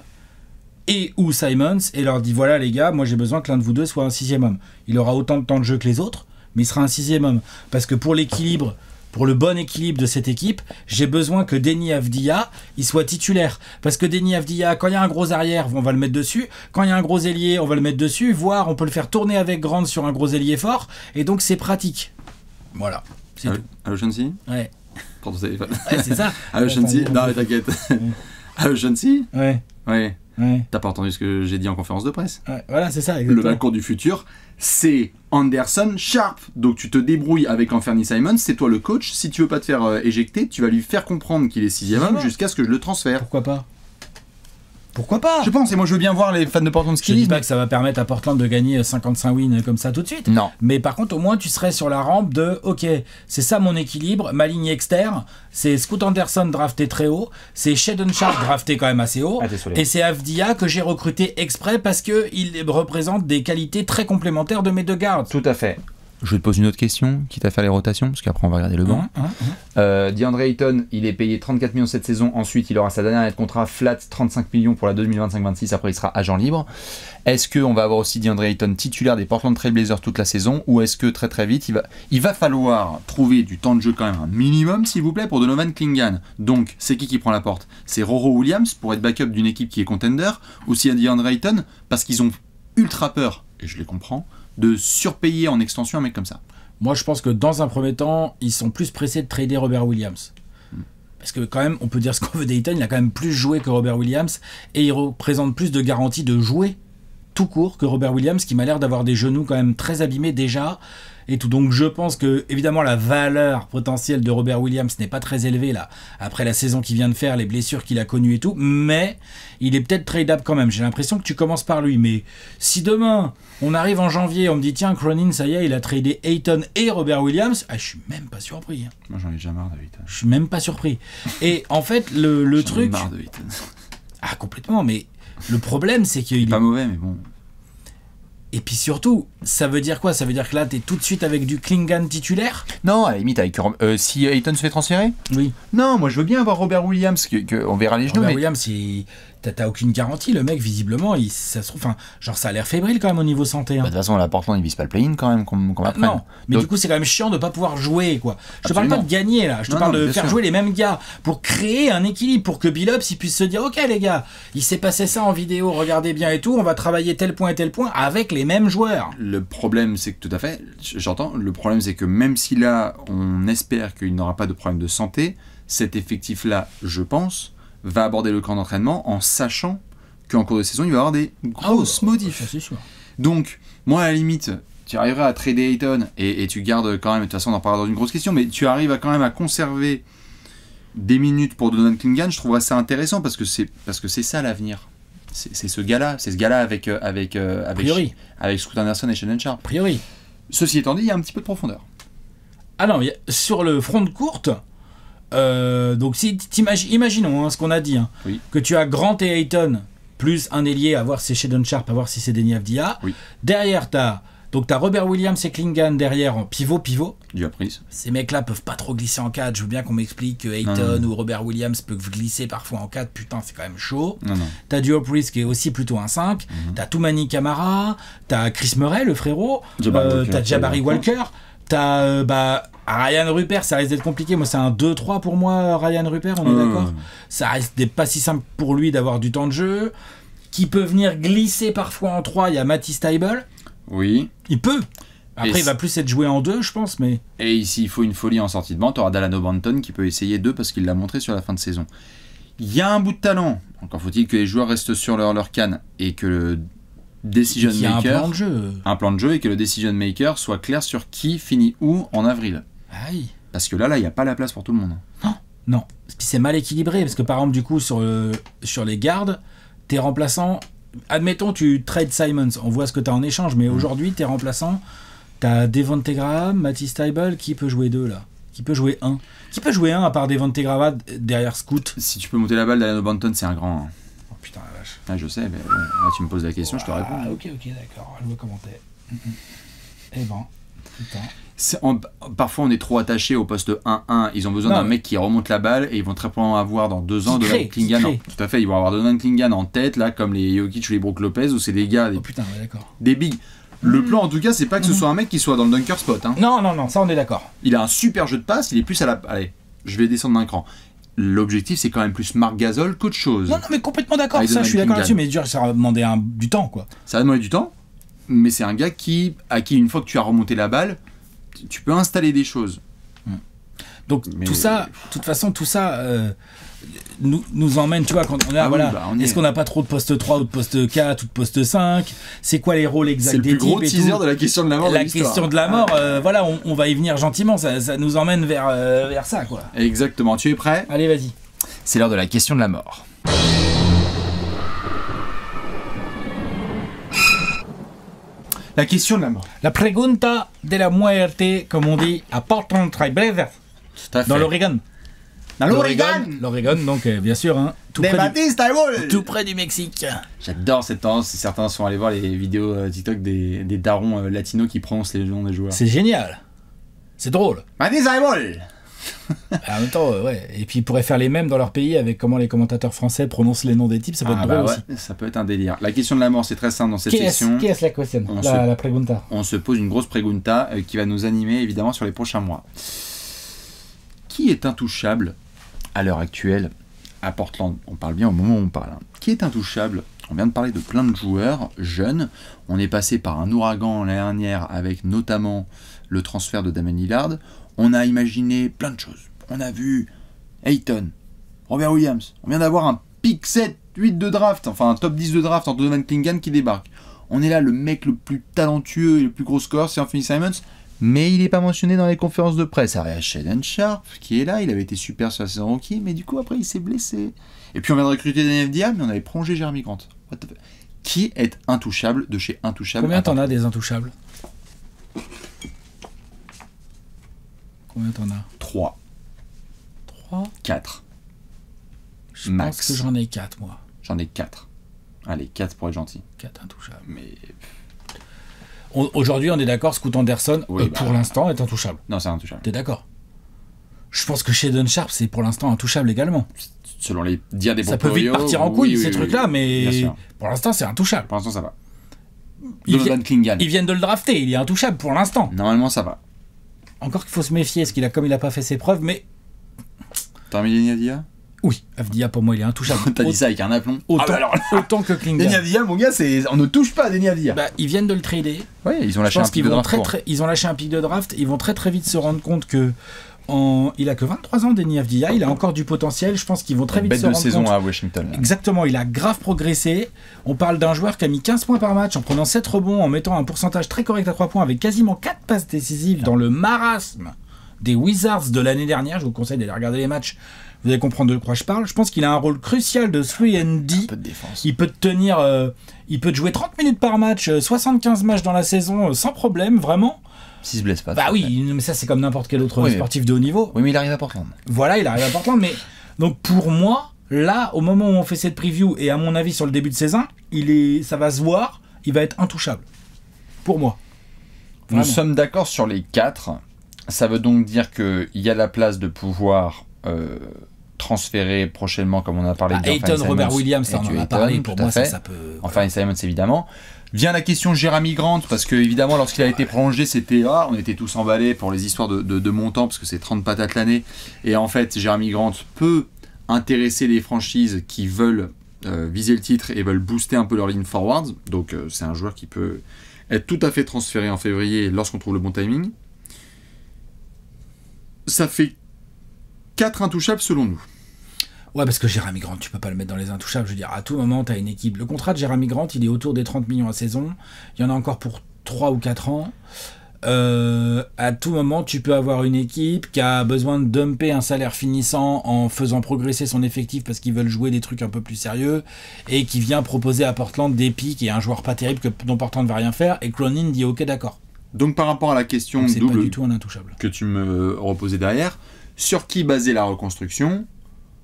et ou Simons et leur dit voilà les gars, moi j'ai besoin que l'un de vous deux soit un 6e homme. Il aura autant de temps de jeu que les autres, mais il sera un 6e homme. Parce que pour l'équilibre, pour le bon équilibre de cette équipe, j'ai besoin que Deni Avdija il soit titulaire. Parce que Deni Avdija, quand il y a un gros arrière, on va le mettre dessus. Quand il y a un gros ailier, on va le mettre dessus. Voire on peut le faire tourner avec Grant sur un gros ailier fort. Et donc c'est pratique. Voilà, c'est tout. Allo Shansi? Ouais. Prends ton téléphone. Ouais, c'est ça. Allo Shansi? Non mais t'inquiète. Allo Shansi? Ouais. Ouais. Ouais. T'as pas entendu ce que j'ai dit en conférence de presse? Ouais. Voilà, c'est ça. Le Exactement. balcon du futur, c'est Anderson Sharp. Donc tu te débrouilles avec Anthony Simons, c'est toi le coach. Si tu veux pas te faire éjecter, tu vas lui faire comprendre qu'il est 6e homme jusqu'à ce que je le transfère. Pourquoi pas? Pourquoi pas? Je pense, et moi je veux bien voir les fans de Portland Je qui dis disent. pas que ça va permettre à Portland de gagner 55 wins comme ça tout de suite. Non. Mais par contre, au moins, tu serais sur la rampe de ok, c'est ça mon équilibre, ma ligne externe, c'est Scoot Anderson drafté très haut, c'est Shaedon Sharpe drafté quand même assez haut, et c'est Avdija que j'ai recruté exprès parce qu'il représente des qualités très complémentaires de mes deux gardes. Tout à fait. Je te pose une autre question, quitte à faire les rotations, parce qu'après on va regarder le banc. DeAndre Ayton, il est payé 34 millions cette saison. Ensuite, il aura sa dernière année de contrat flat, 35 millions pour la 2025-26. Après, il sera agent libre. Est-ce qu'on va avoir aussi DeAndre Ayton titulaire des Portland Trail Blazers toute la saison? Ou est-ce que très très vite, il va falloir trouver du temps de jeu quand même un minimum, s'il vous plaît, pour Donovan Clingan? Donc, c'est qui prend la porte? C'est Roro Williams pour être backup d'une équipe qui est contender? Ou s'il y a DeAndre Ayton, parce qu'ils ont ultra peur, et je les comprends, de surpayer en extension un mec comme ça? Moi, je pense que dans un premier temps, ils sont plus pressés de trader Robert Williams. Parce que quand même, on peut dire ce qu'on veut d'Ayton, il a quand même plus joué que Robert Williams, et il représente plus de garanties de jouer tout court que Robert Williams, qui m'a l'air d'avoir des genoux quand même très abîmés déjà, et tout. Donc je pense que, évidemment, la valeur potentielle de Robert Williams n'est pas très élevée, là, après la saison qu'il vient de faire, les blessures qu'il a connues et tout, mais il est peut-être tradable quand même. J'ai l'impression que tu commences par lui, mais si demain, on arrive en janvier, on me dit, tiens, Cronin, ça y est, il a tradé Ayton et Robert Williams, je suis même pas surpris. Hein. Moi, j'en ai déjà marre de Ayton. Je suis même pas surpris. Et en fait, le truc... J'en ai marre de Ayton. Ah, complètement, mais le problème, c'est qu'il Pas mauvais, mais bon. Et puis surtout, ça veut dire quoi? Ça veut dire que là, t'es tout de suite avec du Clingan titulaire? Non, à la limite, avec, si Ayton se fait transférer? Oui. Non, moi je veux bien avoir Robert Williams, on verra les genoux. Robert Mais... Williams, t'as aucune garantie. Le mec, visiblement, ça se trouve, enfin, genre, ça a l'air fébrile quand même au niveau santé. Hein. Bah, de toute façon, la Portland, ils visent pas le play-in quand même, qu'on apprenne. Non, mais Donc... du coup, c'est quand même chiant de pas pouvoir jouer, quoi. Je te parle Absolument. pas de gagner, là. Je te parle de bien faire sûr. jouer les mêmes gars pour créer un équilibre, pour que Billups, il puisse se dire, ok, les gars, il s'est passé ça en vidéo, regardez bien et tout, on va travailler tel point et tel point avec les mêmes joueurs. Le problème, c'est que tout à fait, j'entends, le problème, c'est que même si là, on espère qu'il n'aura pas de problème de santé, cet effectif-là, je pense, va aborder le camp d'entraînement en sachant qu'en cours de saison, il va y avoir des grosses modifs. Ça, c'est sûr. Donc, moi, à la limite, tu arriveras à trader Ayton et tu gardes quand même, de toute façon, on en parlera dans une grosse question, mais tu arrives quand même à conserver des minutes pour Donovan Clingan. Je trouverais ça intéressant parce que c'est ça l'avenir. C'est ce gars-là, avec Scoot Anderson et Shaedon Sharpe. A priori. Ceci étant dit, il y a un petit peu de profondeur. Ah non, sur le front de courte, donc si imaginons ce qu'on a dit, Oui. que tu as Grant et Ayton, plus un ailier, à voir si c'est Shaedon Sharpe, à voir si c'est Deni Avdija. Oui. Derrière, t'as Robert Williams et Clingan derrière en pivot. Du prise. Ces mecs-là peuvent pas trop glisser en 4. Je veux bien qu'on m'explique que Ayton ou Robert Williams peuvent glisser parfois en 4. Putain, c'est quand même chaud. Non. T'as Duo Priest qui est aussi plutôt un 5. T'as Toumani Camara. T'as Chris Murray, le frérot. T'as Jabari Walker. T'as Ryan Rupert, ça risque d'être compliqué. Moi, c'est un 2-3 pour moi, Ryan Rupert, on est d'accord? Ça risque d'être pas si simple pour lui d'avoir du temps de jeu. Qui peut venir glisser parfois en 3, il y a Matisse Thybulle. Oui. Il peut. Après, il va plus être joué en 2, je pense, mais... Et ici, il faut une folie en sortie de banc. Tu auras Dalano Banton qui peut essayer 2 parce qu'il l'a montré sur la fin de saison. Il y a un bout de talent. Encore faut-il que les joueurs restent sur leur canne et que le decision Il y a maker... un plan de jeu. Et que le decision maker soit clair sur qui finit où en avril. Aïe. Parce que là, il n'y a pas la place pour tout le monde. Non. Puis c'est mal équilibré, parce que par exemple, du coup, sur les gardes, tes remplaçants... Admettons, tu trades Simons, on voit ce que tu as en échange, mais aujourd'hui, tes remplaçants, tu as Devonte Graham, Matisse Thybulle, qui peut jouer 2 là? Qui peut jouer 1? Qui peut jouer 1 à part Devonte Graham derrière Scoot? Si tu peux monter la balle, Dalano Banton, c'est un grand... Oh putain, vache. Ah, je sais, mais bon, là, tu me poses la question, je te réponds. Ah, ok, d'accord. Je vois comment t'es. Eh ben, putain. Parfois, on est trop attaché au poste 1-1. Ils ont besoin d'un mec qui remonte la balle et ils vont très probablement avoir dans 2 ans Donovan Clingan. Tout à fait, ils vont avoir Donovan Clingan en tête, là, comme les Jokic ou les Brook Lopez, où c'est des gars, des bigs. Le plan, en tout cas, c'est pas que ce soit un mec qui soit dans le dunker spot. Hein. Non, ça on est d'accord. Il a un super jeu de passe, il est plus à la. Allez, je vais descendre d'un cran. L'objectif, c'est quand même plus Marc Gasol qu'autre chose. Non, mais complètement d'accord. Ça, je suis d'accord là-dessus, mais ça va demander du temps, quoi. Ça va demander du temps, mais c'est un gars à qui, une fois que tu as remonté la balle, tu peux installer des choses. Donc tout ça, de toute façon, tout ça nous emmène, tu vois, quand on est est-ce qu'on n'a pas trop de poste 3 ou de poste 4 ou de poste 5 ? C'est quoi les rôles exacts des types ? C'est le plus gros teaser de la question de la mort. La question de la mort, voilà, on va y venir gentiment, ça nous emmène vers ça, quoi. Exactement, tu es prêt ? Allez, vas-y. C'est l'heure de la question de la mort. La question de la mort. La pregunta de la muerte, comme on dit, à Portland Trail Blazers. Dans l'Oregon. L'Oregon, donc bien sûr, hein, tout près du Mexique. J'adore cette tendance. Certains sont allés voir les vidéos TikTok des darons latinos qui prononcent les noms des joueurs. C'est génial. C'est drôle. En même temps, ouais. Et puis ils pourraient faire les mêmes dans leur pays avec comment les commentateurs français prononcent les noms des types. Ça peut être drôle aussi. Ça peut être un délire. La question de la mort, c'est très simple dans cette session. Qui est la question ? La pregunta. On se pose une grosse pregunta qui va nous animer évidemment sur les prochains mois. Qui est intouchable à l'heure actuelle à Portland ? On parle bien au moment où on parle. Qui est intouchable ? On vient de parler de plein de joueurs jeunes. On est passé par un ouragan l'année dernière avec notamment le transfert de Damian Lillard. On a imaginé plein de choses. On a vu Ayton, Robert Williams. On vient d'avoir un pick 7, 8 de draft, enfin un top 10 de draft en Donovan Clingan qui débarque. On est là, le mec le plus talentueux et le plus gros score, c'est Anthony Simons. Mais il n'est pas mentionné dans les conférences de presse. Il y a Shaedon Sharpe qui est là, il avait été super sur la saison rookie, mais du coup après il s'est blessé. Et puis on vient de recruter Daniel Dia, mais on avait prolongé Jeremy Grant. Qui est intouchable de chez Intouchable ? Combien t'en as des intouchables ? Combien t'en as ? 3. 4. Je pense que j'en ai 4, moi. J'en ai 4. Allez, 4 pour être gentil. 4 intouchables. Mais... Aujourd'hui, on est d'accord, Scoot Anderson, pour l'instant, est intouchable. Non, c'est intouchable. T'es d'accord ? Je pense que Shaedon Sharpe, c'est pour l'instant intouchable également. Selon les dires des ça peut vite partir en couille, ces trucs-là, mais pour l'instant, c'est intouchable. Pour l'instant, ça va. Donovan Clingan. Ils viennent de le drafter, il est intouchable pour l'instant. Normalement, ça va. Encore qu'il faut se méfier, comme il a pas fait ses preuves, mais... T'as mis Deni Avdija ? Oui, Avdija, pour moi, il est intouchable. T'as dit ça avec un aplomb. Autant que Clingan. Deni Avdija, mon gars, on ne touche pas à Deni Avdija. Ils viennent de le trader. Ouais, ils ont lâché un pic de draft. Ils ont lâché un pic de draft. Ils vont très très vite se rendre compte que il a que 23 ans, Deni Avdija. Il a encore du potentiel. Je pense qu'ils vont très vite se rendre compte. Bête de saison à Washington. Là. Exactement. Il a grave progressé. On parle d'un joueur qui a mis 15 points par match en prenant 7 rebonds, en mettant un pourcentage très correct à 3 points, avec quasiment 4 passes décisives dans le marasme des Wizards de l'année dernière. Je vous conseille d'aller regarder les matchs. Vous allez comprendre de quoi je parle. Je pense qu'il a un rôle crucial de 3&D. Un peu de défense. Il peut te tenir, il peut te jouer 30 minutes par match, 75 matchs dans la saison, sans problème, vraiment. S'il se blesse pas. Bah oui, mais ça c'est comme n'importe quel autre sportif de haut niveau. Oui, mais il arrive à Portland. Voilà, il arrive à Portland. Mais donc pour moi, là, au moment où on fait cette preview, et à mon avis sur le début de saison, ça va se voir, il va être intouchable. Pour moi. Vraiment. Nous sommes d'accord sur les 4. Ça veut donc dire qu'il y a la place de pouvoir transférer prochainement, comme on a parlé de Ayton, Robert Williams, ça on en a parlé, pour moi ça peut... Enfin, Simons évidemment. Vient la question Jeremy Grant, parce que évidemment lorsqu'il a été prolongé, c'était on était tous emballés pour les histoires de montant, parce que c'est 30 patates l'année, et en fait Jeremy Grant peut intéresser les franchises qui veulent viser le titre et veulent booster un peu leur ligne forward, donc c'est un joueur qui peut être tout à fait transféré en février lorsqu'on trouve le bon timing. Ça fait 4 intouchables selon nous. Ouais, parce que Jeremy Grant, tu peux pas le mettre dans les intouchables. Je veux dire, à tout moment, tu as une équipe. Le contrat de Jeremy Grant, il est autour des 30 millions à saison. Il y en a encore pour 3 ou 4 ans. À tout moment, tu peux avoir une équipe qui a besoin de dumper un salaire finissant en faisant progresser son effectif parce qu'ils veulent jouer des trucs un peu plus sérieux et qui vient proposer à Portland des pics et un joueur pas terrible dont Portland ne va rien faire. Et Cronin dit ok, d'accord. Donc par rapport à la question c'est double pas du tout un intouchable que tu me reposais derrière, sur qui baser la reconstruction ?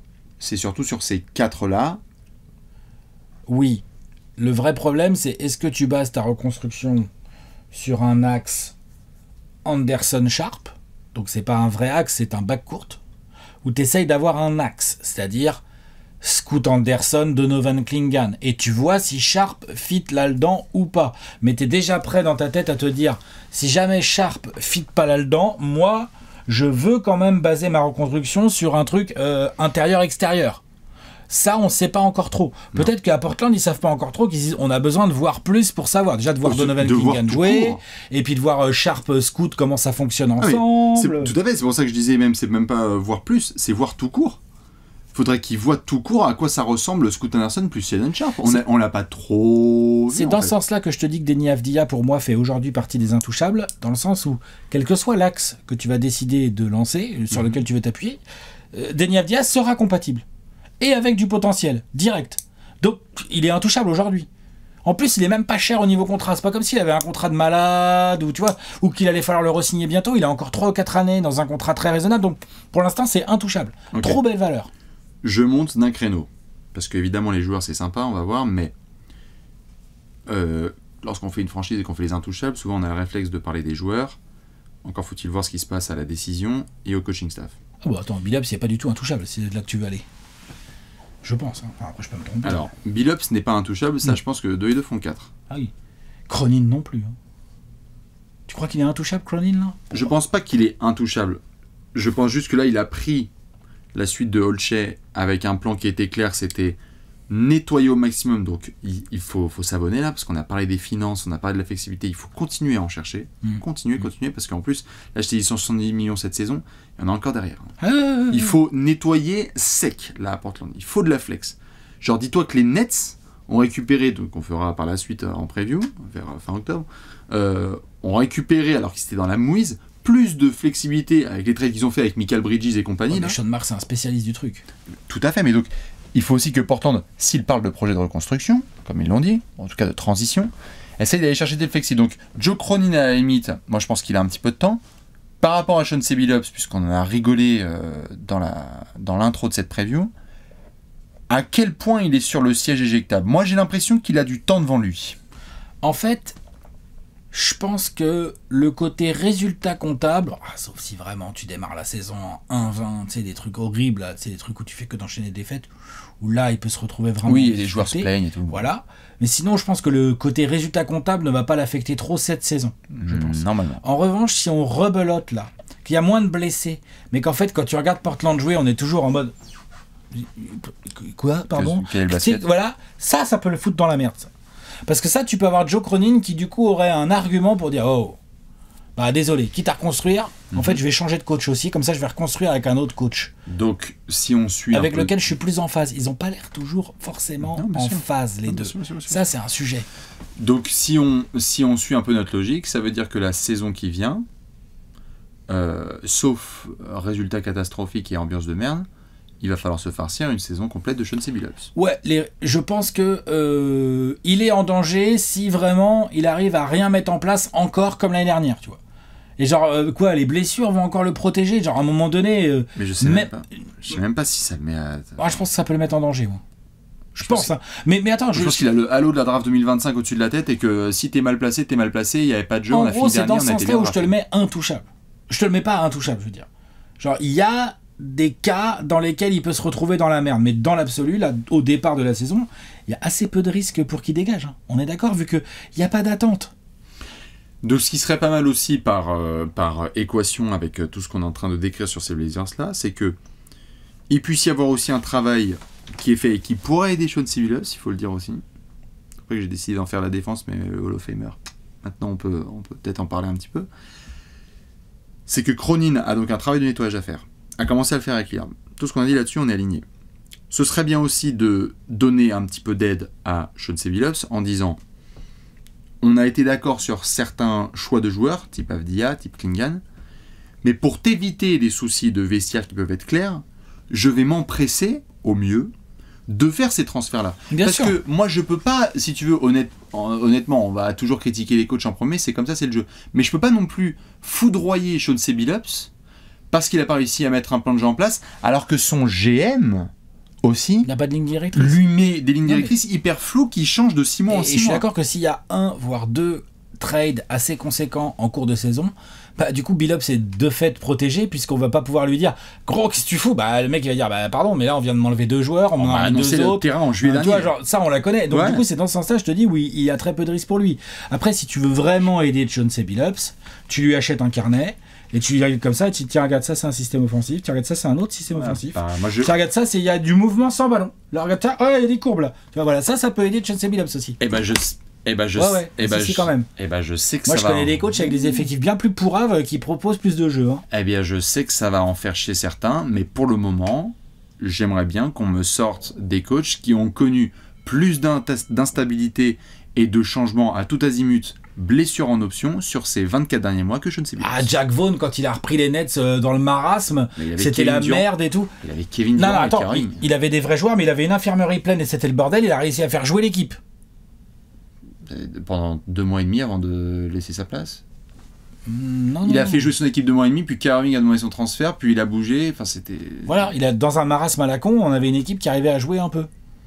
C'est surtout sur ces 4-là. Oui. Le vrai problème, c'est est-ce que tu bases ta reconstruction sur un axe Anderson-Sharp, donc c'est pas un vrai axe, c'est un backcourt, ou tu essayes d'avoir un axe, c'est-à-dire Scoot Anderson, Donovan Clingan, et tu vois si Sharp fit là-dedans ou pas. Mais tu es déjà prêt dans ta tête à te dire, si jamais Sharp fit pas là-dedans, moi, je veux quand même baser ma reconstruction sur un truc intérieur-extérieur. Ça, on ne sait pas encore trop. Peut-être qu'à Portland, ils ne savent pas encore trop, qu'ils disent on a besoin de voir plus pour savoir. Déjà de voir Donovan Clingan jouer, et puis de voir Sharp, Scoot, comment ça fonctionne ensemble. Tout à fait, c'est pour ça que je disais même, c'est même pas voir plus, c'est voir tout court. Faudrait qu'ils voient tout court à quoi ça ressemble Scoot Anderson plus Shaedon Sharp. On l'a pas trop vu. C'est dans ce sens-là que je te dis que Deni Avdija, pour moi, fait aujourd'hui partie des intouchables, dans le sens où, quel que soit l'axe que tu vas décider de lancer, sur lequel tu veux t'appuyer, Deni Avdija sera compatible. Et avec du potentiel, direct. Donc, il est intouchable aujourd'hui. En plus, il est même pas cher au niveau contrat. C'est pas comme s'il avait un contrat de malade, ou tu vois, ou qu'il allait falloir le re-signer bientôt. Il a encore 3 ou 4 années dans un contrat très raisonnable. Donc, pour l'instant, c'est intouchable. Okay. Trop belle valeur. Je monte d'un créneau. Parce qu'évidemment, les joueurs, c'est sympa, on va voir, mais lorsqu'on fait une franchise et qu'on fait les intouchables, souvent on a le réflexe de parler des joueurs. Encore faut-il voir ce qui se passe à la décision et au coaching staff. Ah bon, attends, Billups, c'est pas du tout intouchable, c'est de là que tu veux aller. Je pense, hein. Enfin, après je peux me tromper. Alors, Billups n'est pas intouchable, ça je pense que 2 et 2 font 4. Ah oui. Cronin non plus. Hein. Tu crois qu'il est intouchable, Cronin, là? Je pense pas qu'il est intouchable. Je pense juste que là, il a pris la suite de Holtchey avec un plan qui était clair, c'était nettoyer au maximum. Donc, il faut s'abonner là, parce qu'on a parlé des finances, on a parlé de la flexibilité, il faut continuer à en chercher. Continuer, parce qu'en plus, là, je t'ai dit 170 millions cette saison, il y en a encore derrière. Il faut nettoyer sec, là, à Portland. Il faut de la flex. Genre, dis-toi que les Nets ont récupéré, donc on fera par la suite en preview, vers fin octobre, ont récupéré, alors qu'ils étaient dans la mouise, plus de flexibilité avec les trades qu'ils ont fait avec Mikal Bridges et compagnie. Sean Marks, c'est un spécialiste du truc. Tout à fait, mais donc, il faut aussi que Portland, s'il parle de projet de reconstruction, comme ils l'ont dit, en tout cas de transition, essaye d'aller chercher des flexis. Donc, Joe Cronin, à la limite, moi je pense qu'il a un petit peu de temps. Par rapport à Chauncey Billups, puisqu'on en a rigolé dans l'intro de cette preview, à quel point il est sur le siège éjectable? Moi, j'ai l'impression qu'il a du temps devant lui. En fait, je pense que le côté résultat comptable, sauf si vraiment tu démarres la saison en 1-20, tu sais, des trucs horribles, tu sais, des trucs où tu fais que d'enchaîner des défaites, où là, il peut se retrouver vraiment... Oui, et les joueurs se plaignent et tout. Voilà. Mais sinon, je pense que le côté résultat comptable ne va pas l'affecter trop cette saison, je pense. Normalement. En revanche, si on rebelote là, qu'il y a moins de blessés, mais qu'en fait, quand tu regardes Portland jouer, on est toujours en mode... Quoi, pardon? Quel est le basket? Voilà, ça peut le foutre dans la merde, ça. Parce que ça, tu peux avoir Joe Cronin qui, du coup, aurait un argument pour dire « Oh, bah désolé, quitte à reconstruire, en fait, je vais changer de coach aussi, comme ça, je vais reconstruire avec un autre coach. » Donc, si on suit avec lequel je suis plus en phase. Ils n'ont pas l'air toujours forcément en phase, les deux. Bien sûr. Ça, c'est un sujet. Donc, si on suit un peu notre logique, ça veut dire que la saison qui vient, sauf résultat catastrophique et ambiance de merde, il va falloir se farcir une saison complète de Chauncey Billups. Ouais, je pense que il est en danger si vraiment il arrive à rien mettre en place encore comme l'année dernière, tu vois. Et genre, les blessures vont encore le protéger, genre à un moment donné... mais je sais même pas. Je sais même pas si ça le met à... je pense que ça peut le mettre en danger, moi. Je pense, hein. Mais attends, je pense qu'il a le halo de la draft 2025 au-dessus de la tête et que si t'es mal placé, il n'y avait pas de jeu, en on a gros, fini dernier, on a été bien. c'est dans ce sens-là où je te le mets intouchable. Je te le mets pas intouchable, je veux dire. Genre, il y a des cas dans lesquels il peut se retrouver dans la merde, mais dans l'absolu, là, au départ de la saison, il y a assez peu de risques pour qu'il dégage. Hein. On est d'accord, vu qu'il n'y a pas d'attente. Donc, ce qui serait pas mal aussi par équation avec tout ce qu'on est en train de décrire sur ces Blazers-là, c'est que il puisse y avoir aussi un travail qui est fait et qui pourrait aider Chauncey Billups, il faut le dire aussi. Après, j'ai décidé d'en faire la défense, mais le Hall of Famer. Maintenant, on peut peut-être en parler un petit peu. C'est que Cronin a donc un travail de nettoyage à faire. A commencé à le faire avec Lillard. Tout ce qu'on a dit là-dessus, on est aligné. Ce serait bien aussi de donner un petit peu d'aide à Chauncey Billups en disant on a été d'accord sur certains choix de joueurs, type Avdija, type Clingan, mais pour t'éviter des soucis de vestiaire qui peuvent être clairs, je vais m'empresser, au mieux, de faire ces transferts-là. Parce que moi, je peux pas, si tu veux, honnêtement, on va toujours critiquer les coachs en premier, c'est comme ça, c'est le jeu. Mais je peux pas non plus foudroyer Chauncey Billups parce qu'il n'a pas réussi à mettre un plan de jeu en place, alors que son GM aussi, Il n'a pas de ligne directrice. lui met des lignes directrices hyper floues qui changent de 6 mois en Et 6 je suis mois. d'accord que s'il y a un, voire 2 trades assez conséquents en cours de saison, bah, du coup, Billups est de fait protégé, puisqu'on va pas pouvoir lui dire gros, qu'est-ce que tu fous? Bah, le mec il va dire bah, pardon, mais là on vient de m'enlever 2 joueurs, on On m'en m'a a mis annoncé 2 le autres. terrain en juillet Tu vois, dernier. genre, ça on la connaît. Donc Ouais. du coup, c'est dans ce sens-là, je te dis, oui, il y a très peu de risques pour lui. Après, si tu veux vraiment aider Chauncey Billups, tu lui achètes un carnet. Et tu regardes comme ça, tu tiens, regarde ça, c'est un système offensif. Tu regardes ça, c'est un autre système offensif. Bah, moi, je... Tu regardes ça, c'est il y a du mouvement sans ballon. Là, regarde ça, il y a des courbes là. Tu vois, voilà, ça peut aider Chauncey Billups aussi. Eh ben je... Eh ben je... Ouais, eh ben si, je... quand même. Eh ben je sais que Moi, ça je va... connais des coachs avec des effectifs bien plus pourraves qui proposent plus de jeux. Hein. Eh bien, je sais que ça va en faire chier certains, mais pour le moment, j'aimerais bien qu'on me sorte des coachs qui ont connu plus d'instabilité et de changements à tout azimut, blessure en option, sur ces 24 derniers mois que je ne sais plus. Ah, Jack Vaughn, quand il a repris les Nets dans le marasme, Mais il avait c'était Kevin la Durant. merde et tout. Il avait Kevin Non, Durant non, et attends, Kyrie. il avait des vrais joueurs, mais il avait une infirmerie pleine et c'était le bordel. Il a réussi à faire jouer l'équipe. Pendant 2 mois et demi avant de laisser sa place. Non, Il non, a non. fait jouer son équipe 2 mois et demi, puis Kyrie a demandé son transfert, puis il a bougé. Enfin, c'était. Voilà, dans un marasme à la con, on avait une équipe qui arrivait à jouer un peu.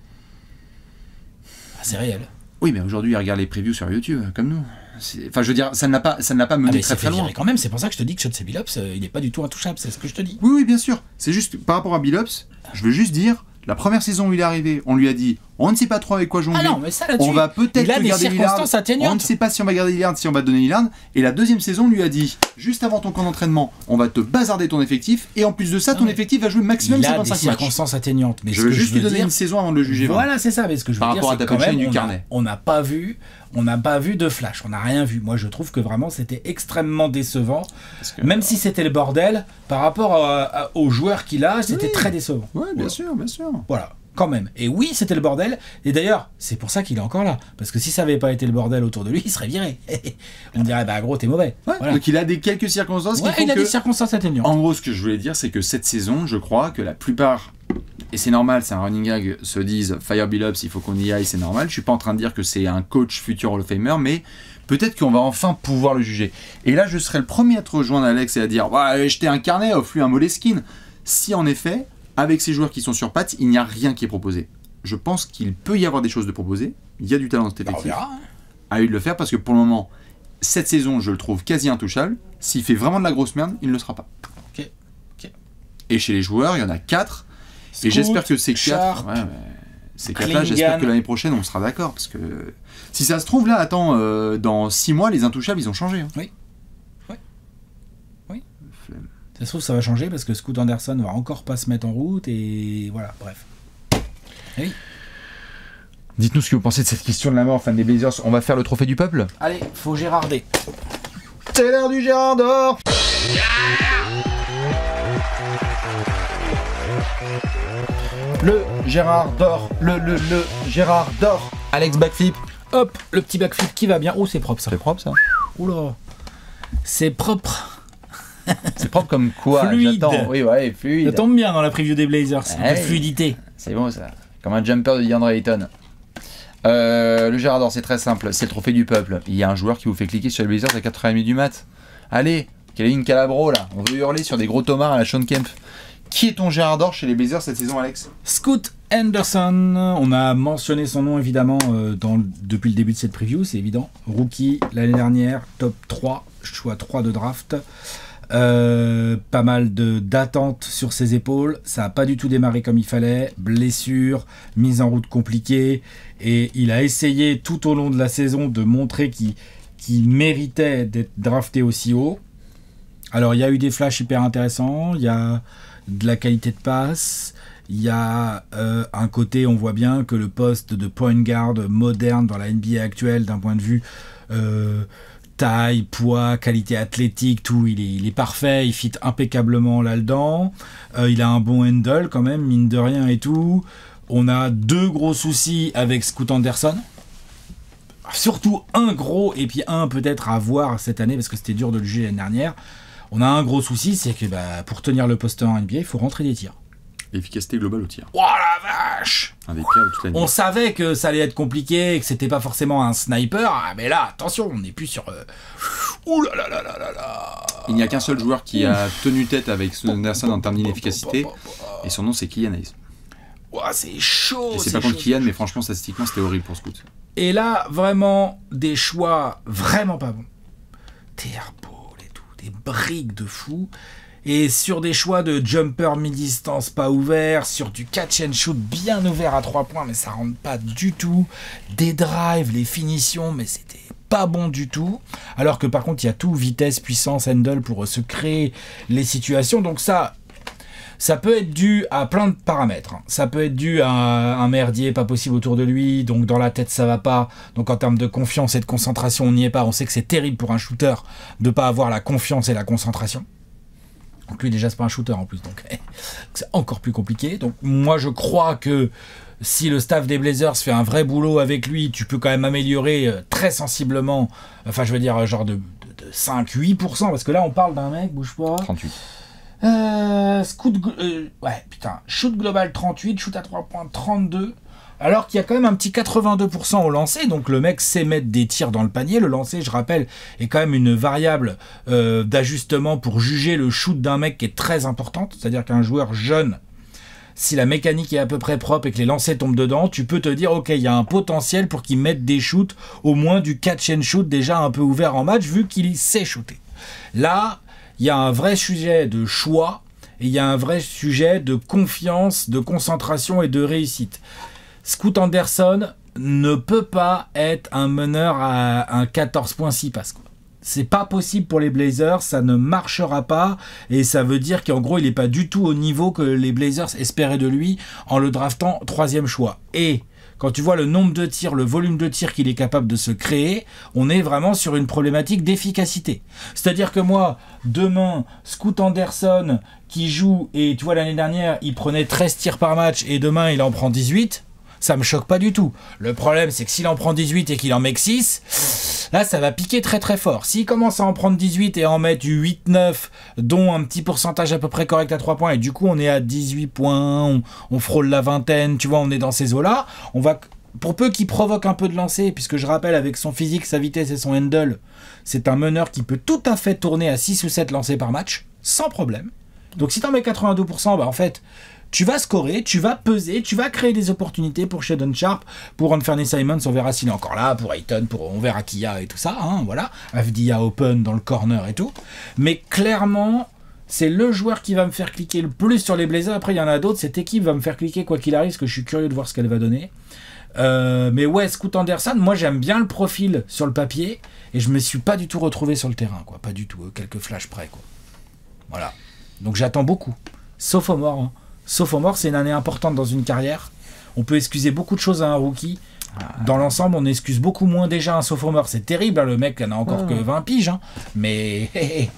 Ah, c'est réel. Oui, mais aujourd'hui, il regarde les previews sur YouTube, comme nous. Enfin, je veux dire, ça ne l'a pas Ah, mené mais très c'est très fait loin. virer quand même. C'est pour ça que je te dis que Chauncey Billups, il n'est pas du tout intouchable. C'est ce que je te dis. Oui, oui, bien sûr. C'est juste, par rapport à Billups, je veux juste dire, la première saison où il est arrivé, on lui a dit, on ne sait pas trop avec quoi jongler. Ah non, mais ça là-dessus, On va peut-être il a des garder Lillard. circonstances On ne atténuantes. sait pas si on va garder Lillard, si on va te donner Lillard. Et la deuxième saison, on lui a dit, juste avant ton camp d'entraînement, on va te bazarder ton effectif. Et en plus de ça, ton mais effectif va jouer maximum Il a des 55 matchs. circonstances atténuantes. Mais Je ce veux que juste lui donner dire, une saison avant de le juger. Voilà, c'est ça. Mais ce que je veux Par dire, rapport à c'est ta que quand punchline même, du carnet. on n'a pas vu de flash. On n'a rien vu. Moi, je trouve que vraiment, c'était extrêmement décevant. Parce que- Même si c'était le bordel, par rapport aux joueurs qu'il a, c'était Oui. très décevant. Ouais, bien Voilà. sûr, bien sûr. Voilà, quand même. Et oui, c'était le bordel. Et d'ailleurs, c'est pour ça qu'il est encore là. Parce que si ça n'avait pas été le bordel autour de lui, il serait viré. On dirait, bah gros, t'es mauvais. Ouais, Voilà. donc il a quelques circonstances Ouais, qui font il a que... des circonstances atténuantes. En gros, ce que je voulais dire, c'est que cette saison, je crois que la plupart, et c'est normal, c'est un running gag, se disent Fire Billups, il faut qu'on y aille, c'est normal. Je suis pas en train de dire que c'est un coach futur Hall of Famer, mais peut-être qu'on va enfin pouvoir le juger. Et là, je serai le premier à te rejoindre, Alex, et à dire allez, jetez un carnet, offre-lui un Moleskine. Si en effet, avec ces joueurs qui sont sur pattes, il n'y a rien qui est proposé. Je pense qu'il peut y avoir des choses de proposées. Il y a du talent dans cet On effectif. verra. hein. À lui de le faire parce que pour le moment, cette saison, je le trouve quasi intouchable. S'il fait vraiment de la grosse merde, il ne le sera pas. Ok. Et chez les joueurs, il y en a 4. Et Scoot, j'espère que ces 4. Sharp, Ouais, ces 4-là, j'espère Klingan. que l'année prochaine, on sera d'accord. Parce que si ça se trouve, là, attends, dans 6 mois, les intouchables, ils ont changé. hein. Oui. Oui. Oui. Flemme. Ça se trouve, ça va changer parce que Scoot Anderson va encore pas se mettre en route et voilà, bref. Dites-nous ce que vous pensez de cette question de la mort, fan des Blazers. On va faire le trophée du peuple. Allez, faut Gérarder. C'est l'heure du Gérard d'or. Le Gérard d'or. Le Gérard d'or. Alex backflip. Hop, le petit backflip qui va bien. Oh, c'est propre ça. C'est propre ça. Oula. C'est propre. C'est propre comme quoi. Fluide. J'attends. Oui, ouais, fluide. Ça tombe bien dans la preview des Blazers. Un peu de Ouais. fluidité. C'est bon ça. Comme un jumper de DeAndre Ayton. Le Gérard d'or, c'est très simple. C'est le trophée du peuple. Il y a un joueur qui vous fait cliquer sur les Blazers à 4h30 du mat. Allez, Kevin Calabro là. On veut hurler sur des gros tomards à la Sean Kemp. Qui est ton Gérard d'or chez les Blazers cette saison, Alex? Scoot Henderson, on a mentionné son nom évidemment depuis le début de cette preview, c'est évident. Rookie l'année dernière, top 3, choix 3 de draft. Pas mal d'attentes sur ses épaules, ça n'a pas du tout démarré comme il fallait, blessure, mise en route compliquée, et il a essayé tout au long de la saison de montrer qu'il méritait d'être drafté aussi haut. Alors il y a eu des flashs hyper intéressants, il y a de la qualité de passe, il y a un côté, on voit bien que le poste de point guard moderne dans la NBA actuelle, d'un point de vue taille, poids, qualité athlétique, tout, il est parfait, il fit impeccablement là-dedans. Il a un bon handle quand même, mine de rien et tout. On a 2 gros soucis avec Scoot Anderson. Surtout un gros, et puis un peut-être à voir cette année, parce que c'était dur de le juger l'année dernière. On a un gros souci, c'est que pour tenir le poste en NBA, il faut rentrer des tirs. Efficacité globale au tir. Oh la vache! Un des pires de toute la On nuit. savait que ça allait être compliqué, que c'était pas forcément un sniper, mais là, attention, on n'est plus sur... Ouh là là là là là là! Il n'y a qu'un seul joueur qui a tenu tête avec Anderson en termes d'inefficacité, et son nom c'est Killian Hayes. Ouah, c'est chaud. Et c'est pas contre Kian, mais franchement, statistiquement, c'était horrible pour Scoot. Et là, vraiment, des choix vraiment pas bons. Des airballs et tout, des briques de fou. Et sur des choix de jumper mi-distance pas ouvert, sur du catch and shoot bien ouvert à 3 points, mais ça rentre pas du tout. Des drives, les finitions, mais c'était pas bon du tout. Alors que par contre, il y a tout, vitesse, puissance, handle pour se créer les situations. Donc ça peut être dû à plein de paramètres. Ça peut être dû à un merdier pas possible autour de lui, donc dans la tête ça va pas. Donc en termes de confiance et de concentration, on n'y est pas. On sait que c'est terrible pour un shooter de pas avoir la confiance et la concentration. Donc lui déjà c'est pas un shooter en plus, donc c'est encore plus compliqué. Donc moi je crois que si le staff des Blazers fait un vrai boulot avec lui, tu peux quand même améliorer très sensiblement, enfin je veux dire genre de 5-8%, parce que là on parle d'un mec, bouge pas. 38. Shoot global 38, shoot à 3 points 32, alors qu'il y a quand même un petit 82% au lancer, donc le mec sait mettre des tirs dans le panier. Le lancer, je rappelle, est quand même une variable d'ajustement pour juger le shoot d'un mec qui est très importante, c'est-à-dire qu'un joueur jeune, si la mécanique est à peu près propre et que les lancers tombent dedans, tu peux te dire ok, il y a un potentiel pour qu'il mette des shoots, au moins du catch and shoot déjà un peu ouvert en match, vu qu'il sait shooter. Là, il y a un vrai sujet de choix et il y a un vrai sujet de confiance, de concentration et de réussite. Scoot Anderson ne peut pas être un meneur à un 14.6 passes. C'est pas possible pour les Blazers, ça ne marchera pas et ça veut dire qu'en gros il n'est pas du tout au niveau que les Blazers espéraient de lui en le draftant 3e choix. Et quand tu vois le nombre de tirs, le volume de tirs qu'il est capable de se créer, on est vraiment sur une problématique d'efficacité. C'est-à-dire que moi, demain, Scoot Anderson qui joue, et tu vois l'année dernière, il prenait 13 tirs par match et demain il en prend 18, ça me choque pas du tout. Le problème, c'est que s'il en prend 18 et qu'il en met que 6, là, ça va piquer très très fort. S'il commence à en prendre 18 et à en mettre du 8-9, dont un petit pourcentage à peu près correct à 3 points, et du coup, on est à 18 points, on frôle la vingtaine, tu vois, on est dans ces eaux-là, on va... Pour peu qu'il provoque un peu de lancer, puisque je rappelle, avec son physique, sa vitesse et son handle, c'est un meneur qui peut tout à fait tourner à 6 ou 7 lancers par match, sans problème. Donc si t'en mets 82%, bah en fait... Tu vas scorer, tu vas peser, tu vas créer des opportunités pour Shaedon Sharpe, pour Anthony Simons, on verra s'il est encore là, pour Ayton, on verra qui y a et tout ça, hein, voilà. Avdia open dans le corner et tout. Mais clairement, c'est le joueur qui va me faire cliquer le plus sur les Blazers. Après, il y en a d'autres, cette équipe va me faire cliquer quoi qu'il arrive, parce que je suis curieux de voir ce qu'elle va donner. Mais ouais, Scoot Anderson, moi j'aime bien le profil sur le papier, et je me suis pas du tout retrouvé sur le terrain, quoi. Pas du tout, quelques flashs près, quoi. Voilà. Donc j'attends beaucoup. Sophomore, hein. Sophomore, c'est une année importante dans une carrière. On peut excuser beaucoup de choses à un rookie. Dans l'ensemble, on excuse beaucoup moins déjà un sophomore. C'est terrible, hein, le mec n'a encore que 20 piges. Hein. Mais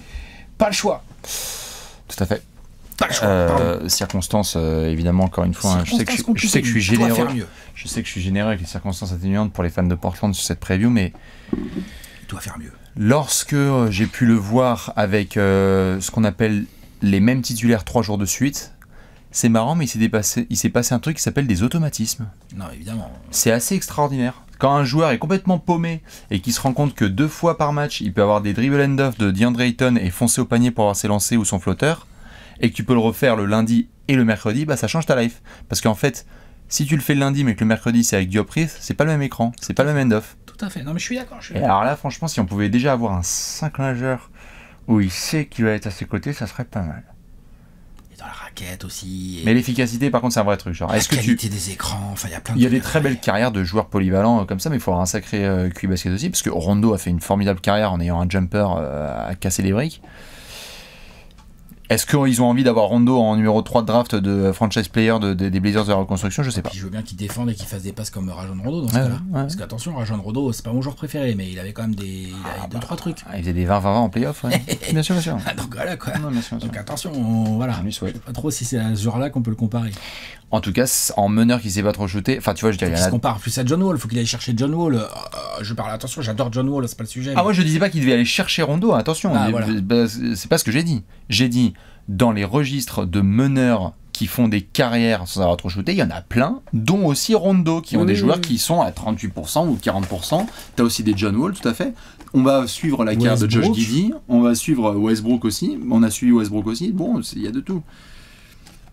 pas le choix. Tout à fait. Pas le choix. Circonstances, évidemment, encore une fois. Je sais que je suis généreux. Je sais que je suis généreux avec les circonstances atténuantes pour les fans de Portland sur cette preview, mais... Il doit faire mieux. Lorsque j'ai pu le voir avec ce qu'on appelle les mêmes titulaires 3 jours de suite... C'est marrant, mais il s'est passé un truc qui s'appelle des automatismes. Non, évidemment. C'est assez extraordinaire. Quand un joueur est complètement paumé et qu'il se rend compte que 2 fois par match, il peut avoir des dribble end-off de DeAndre Ayton et foncer au panier pour avoir ses lancers ou son flotteur, et que tu peux le refaire le lundi et le mercredi, bah ça change ta life. Parce qu'en fait, si tu le fais le lundi mais que le mercredi c'est avec Diop Reeves, c'est pas le même écran, c'est pas le même end-off. Tout à fait. Non, mais je suis d'accord. Et alors là, franchement, si on pouvait déjà avoir un 5 nageur où il sait qu'il va être à ses côtés, ça serait pas mal. Dans la raquette aussi. Mais l'efficacité, par contre, c'est un vrai truc. Genre, la qualité des écrans, enfin, il y a plein de... Il y a des très belles carrières de joueurs polyvalents comme ça, mais il faut avoir un sacré QI basket aussi, parce que Rondo a fait une formidable carrière en ayant un jumper à casser les briques. Est-ce qu'ils ont envie d'avoir Rondo en numéro 3 de draft de franchise player des Blazers de la reconstruction? Je sais pas. Puis je veux bien qu'ils défendent et qu'ils fassent des passes comme Rajon Rondo dans ce cas-là. Ouais. Parce qu'attention, Rajon Rondo, c'est pas mon joueur préféré, mais il avait quand même des 2-3 trucs. Il faisait des 20-20 en playoff, ouais. Bien sûr, bien sûr. Donc voilà quoi. Non, bien sûr. Donc attention, voilà. Je sais pas trop si c'est à ce joueur-là qu'on peut le comparer. En tout cas, en meneur qui sait pas trop shooter, enfin tu vois, je dirais. Il se compare plus à John Wall, faut qu'il aille chercher John Wall. Je parle, attention, j'adore John Wall, c'est pas le sujet. Ah, moi je disais pas qu'il devait aller chercher Rondo, attention. Voilà. C'est pas ce que j'ai dit. J'ai dit, dans les registres de meneurs qui font des carrières sans avoir trop shooté, il y en a plein, dont aussi Rondo, qui ont des joueurs qui sont à 38% ou 40%. T'as aussi des John Wall, tout à fait. On va suivre la carrière de Josh Giddey, on va suivre Westbrook aussi. On a suivi Westbrook aussi. Bon, il y a de tout.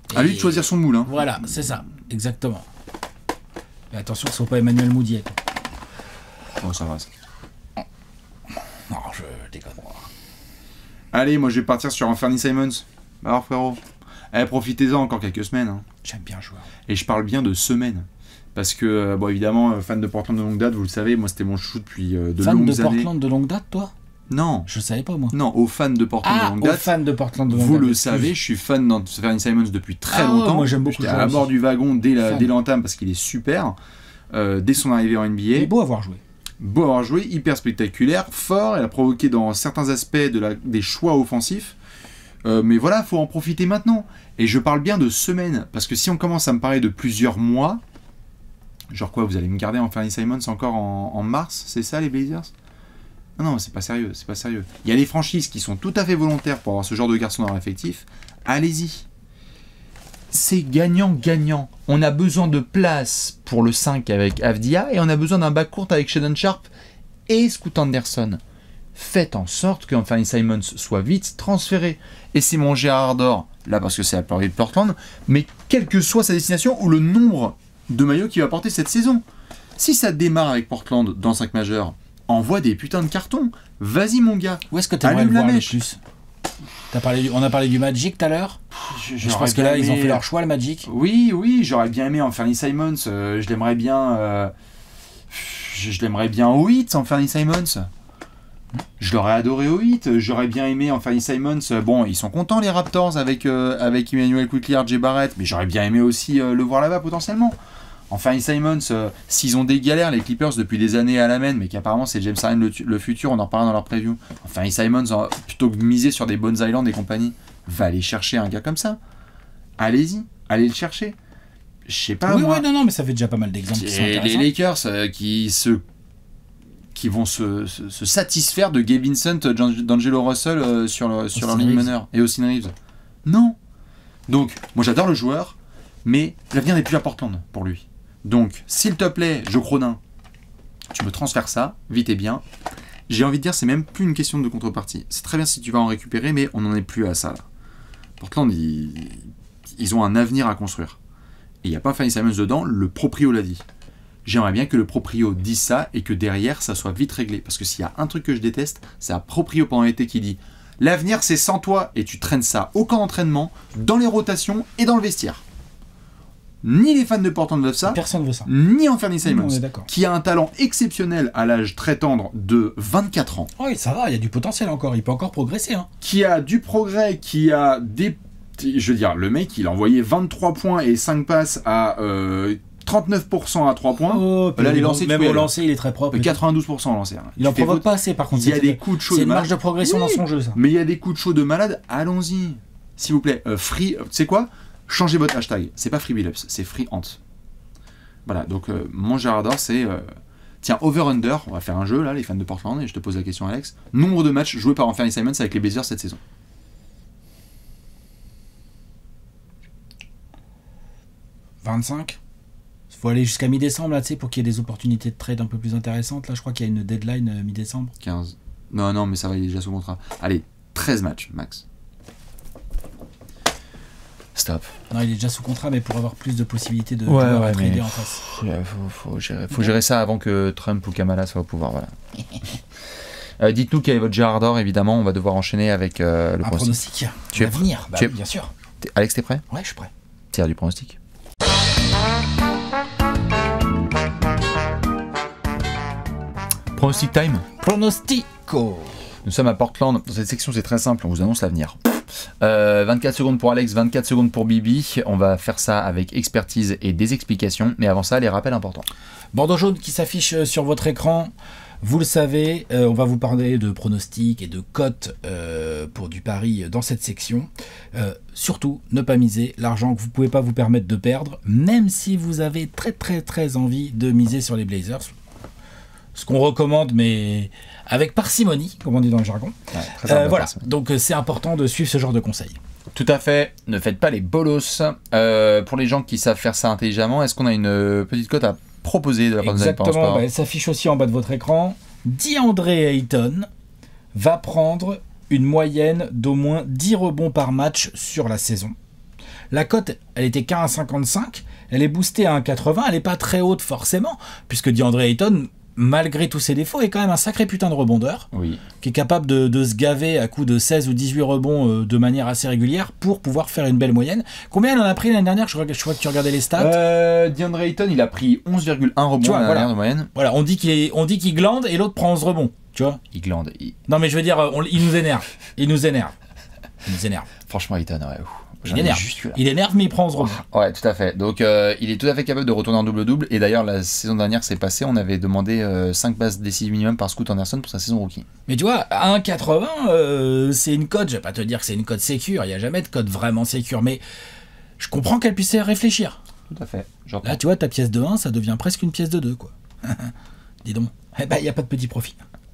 À lui de choisir son moule. Hein. Voilà, c'est ça, exactement. Mais attention, ce ne soit pas Emmanuel Moudiet. Bon, ça va. Ça. Non, je déconne. Allez, moi je vais partir sur Anthony Simons. Alors frérot, profitez-en encore quelques semaines. Hein. J'aime bien le joueur. Et je parle bien de semaines. Parce que, bon évidemment, fan de Portland de longue date, vous le savez, moi c'était mon chouchou depuis de longues années. Fan de Portland de longue date, toi? Non. Je savais pas, moi. Non, aux fans de Portland de longue date. Aux fans de Portland de longue date. Vous le savez, je suis fan d'Anthony Simons depuis très longtemps. Moi j'aime beaucoup. J'étais à bord du wagon dès l'entame parce qu'il est super. Dès son arrivée en NBA. Il est beau à avoir joué. Beau à avoir joué, hyper spectaculaire, fort, elle a provoqué dans certains aspects des choix offensifs. Mais voilà, faut en profiter maintenant. Et je parle bien de semaines, parce que si on commence à me parler de plusieurs mois, genre quoi, vous allez me garder Anthony Simons encore en mars, c'est ça les Blazers? Non, c'est pas sérieux, c'est pas sérieux. Il y a des franchises qui sont tout à fait volontaires pour avoir ce genre de garçon dans leur effectif. Allez-y. C'est gagnant-gagnant. On a besoin de place pour le 5 avec Avdia et on a besoin d'un backcourt avec Shaedon Sharpe et Scoot Anderson. Faites en sorte que Anthony Simons soit vite transféré. Et c'est mon Gérard d'or, là parce que c'est la pleurerie de Portland, mais quelle que soit sa destination ou le nombre de maillots qu'il va porter cette saison. Si ça démarre avec Portland dans 5 majeurs, envoie des putains de cartons. Vas-y mon gars. Où est-ce que tu aimerais le voir le plus? On a parlé du Magic tout à l'heure. Je pense que là, ils ont fait leur choix, le Magic. Oui, j'aurais bien aimé Anthony Simons. Je l'aimerais bien au 8, Anthony Simons. Je l'aurais adoré au 8. J'aurais bien aimé Anthony Simons. Bon, ils sont contents, les Raptors, avec Emmanuel Quickley, RJ Barrett. Mais j'aurais bien aimé aussi le voir là-bas, potentiellement. Anthony Simons, s'ils ont des galères, les Clippers, depuis des années à la main, mais qu'apparemment c'est James Harden le futur, on en reparlera dans leur preview. Anthony Simons, plutôt que de miser sur des Bones Island et compagnie, va aller chercher un gars comme ça. Allez-y, allez le chercher. Je sais pas. Oui, non, mais ça fait déjà pas mal d'exemples qui sont intéressants. Les Lakers qui vont se satisfaire de Gabe Vincent, d'Angelo Russell sur leur ligne meneur et Austin Reeves. Non. Donc, moi j'adore le joueur, mais l'avenir n'est plus à Portland pour lui. Donc, s'il te plaît, Joe Cronin, tu me transfères ça, vite et bien. J'ai envie de dire, c'est même plus une question de contrepartie. C'est très bien si tu vas en récupérer, mais on n'en est plus à ça, là. Portland, ils ont un avenir à construire. Et il n'y a pas Anthony Simons dedans, le proprio l'a dit. J'aimerais bien que le proprio dise ça et que derrière, ça soit vite réglé. Parce que s'il y a un truc que je déteste, c'est un proprio pendant l'été qui dit « L'avenir, c'est sans toi » et tu traînes ça au camp d'entraînement, dans les rotations et dans le vestiaire. Ni les fans de Portland veulent ça, personne veut ça. Ni Anthony Simons, non, qui a un talent exceptionnel à l'âge très tendre de 24 ans. Oui, ça va, il y a du potentiel encore, il peut encore progresser. Hein. Qui a du progrès, qui a des... Je veux dire, le mec, il a envoyé 23 points et 5 passes à 39% à 3 points. Oh, là, les lancers, même au lancer, il est très propre. 92% au lancer. Hein. Il en provoque pas assez, par contre. Il y a des coups de chaud de malade. C'est une marge de progression dans son jeu, ça. Mais il y a des coups de chaud de malade, allons-y. S'il vous plaît, free... Tu sais quoi? Changez votre hashtag. C'est pas Free Billups, c'est Free Ant. Voilà, donc mon Gérard d'or, c'est... Tiens, over-under, on va faire un jeu, là, les fans de Portland, et je te pose la question, Alex. Nombre de matchs joués par Anthony Simons avec les Blazers cette saison? 25. Il faut aller jusqu'à mi-décembre, là, tu sais, pour qu'il y ait des opportunités de trade un peu plus intéressantes. Là, je crois qu'il y a une deadline mi-décembre. 15. Non, mais ça va, il est déjà sous contrat. Allez, 13 matchs, max. Stop. Non, il est déjà sous contrat, mais pour avoir plus de possibilités de trader en face. Faut gérer ça avant que Trump ou Kamala soient au pouvoir, voilà. Dites-nous quel est votre Gérard d'or, évidemment, on va devoir enchaîner avec le pronostic. Tu es venir, bah, bien sûr. Alex, t'es prêt? Ouais, je suis prêt. Tiens, du pronostic. Pronostic time. Pronostico. Nous sommes à Portland. Dans cette section, c'est très simple. On vous annonce l'avenir. 24 secondes pour Alex, 24 secondes pour Bibi. On va faire ça avec expertise et des explications. Mais avant ça, les rappels importants. Bandeau jaune qui s'affiche sur votre écran. Vous le savez, on va vous parler de pronostics et de cotes pour du pari dans cette section. Surtout, ne pas miser l'argent que vous ne pouvez pas vous permettre de perdre, même si vous avez très très très envie de miser sur les Blazers. Ce qu'on recommande, mais avec parcimonie, comme on dit dans le jargon. Ouais, voilà, donc c'est important de suivre ce genre de conseils. Tout à fait, ne faites pas les bolos. Pour les gens qui savent faire ça intelligemment, est-ce qu'on a une petite cote à proposer de la part de Exactement, elle s'affiche aussi en bas de votre écran. DeAndre Ayton va prendre une moyenne d'au moins 10 rebonds par match sur la saison. La cote, elle était qu'à 1,55, elle est boostée à 1,80, elle n'est pas très haute forcément, puisque DeAndre Ayton, malgré tous ses défauts, est quand même un sacré putain de rebondeur, Oui. qui est capable de se gaver à coups de 16 ou 18 rebonds de manière assez régulière pour pouvoir faire une belle moyenne. Combien il en a pris l'année dernière? Je crois que tu regardais les stats. DeAndre Ayton, il a pris 11,1 rebonds Tu vois, l'année voilà. dernière de moyenne. Voilà, on dit qu'il glande et l'autre prend 11 rebonds, tu vois. Il glande. Non mais je veux dire, il nous énerve. Il nous énerve. Franchement, Ayton, ouais. Il énerve. Il énerve, mais il prend 11 rebonds. Ouais, tout à fait. Donc, il est tout à fait capable de retourner en double-double. Et d'ailleurs, la saison dernière, c'est passé, on avait demandé 5 passes décisives minimum par Scoot Anderson pour sa saison rookie. Mais tu vois, à 1,80, c'est une cote, je vais pas te dire que c'est une cote sécure, il n'y a jamais de cote vraiment sécure, mais je comprends qu'elle puisse réfléchir. Tout à fait. J'entends. Là, tu vois, ta pièce de 1, ça devient presque une pièce de 2, quoi. Dis donc. Eh ben, il n'y a pas de petit profit.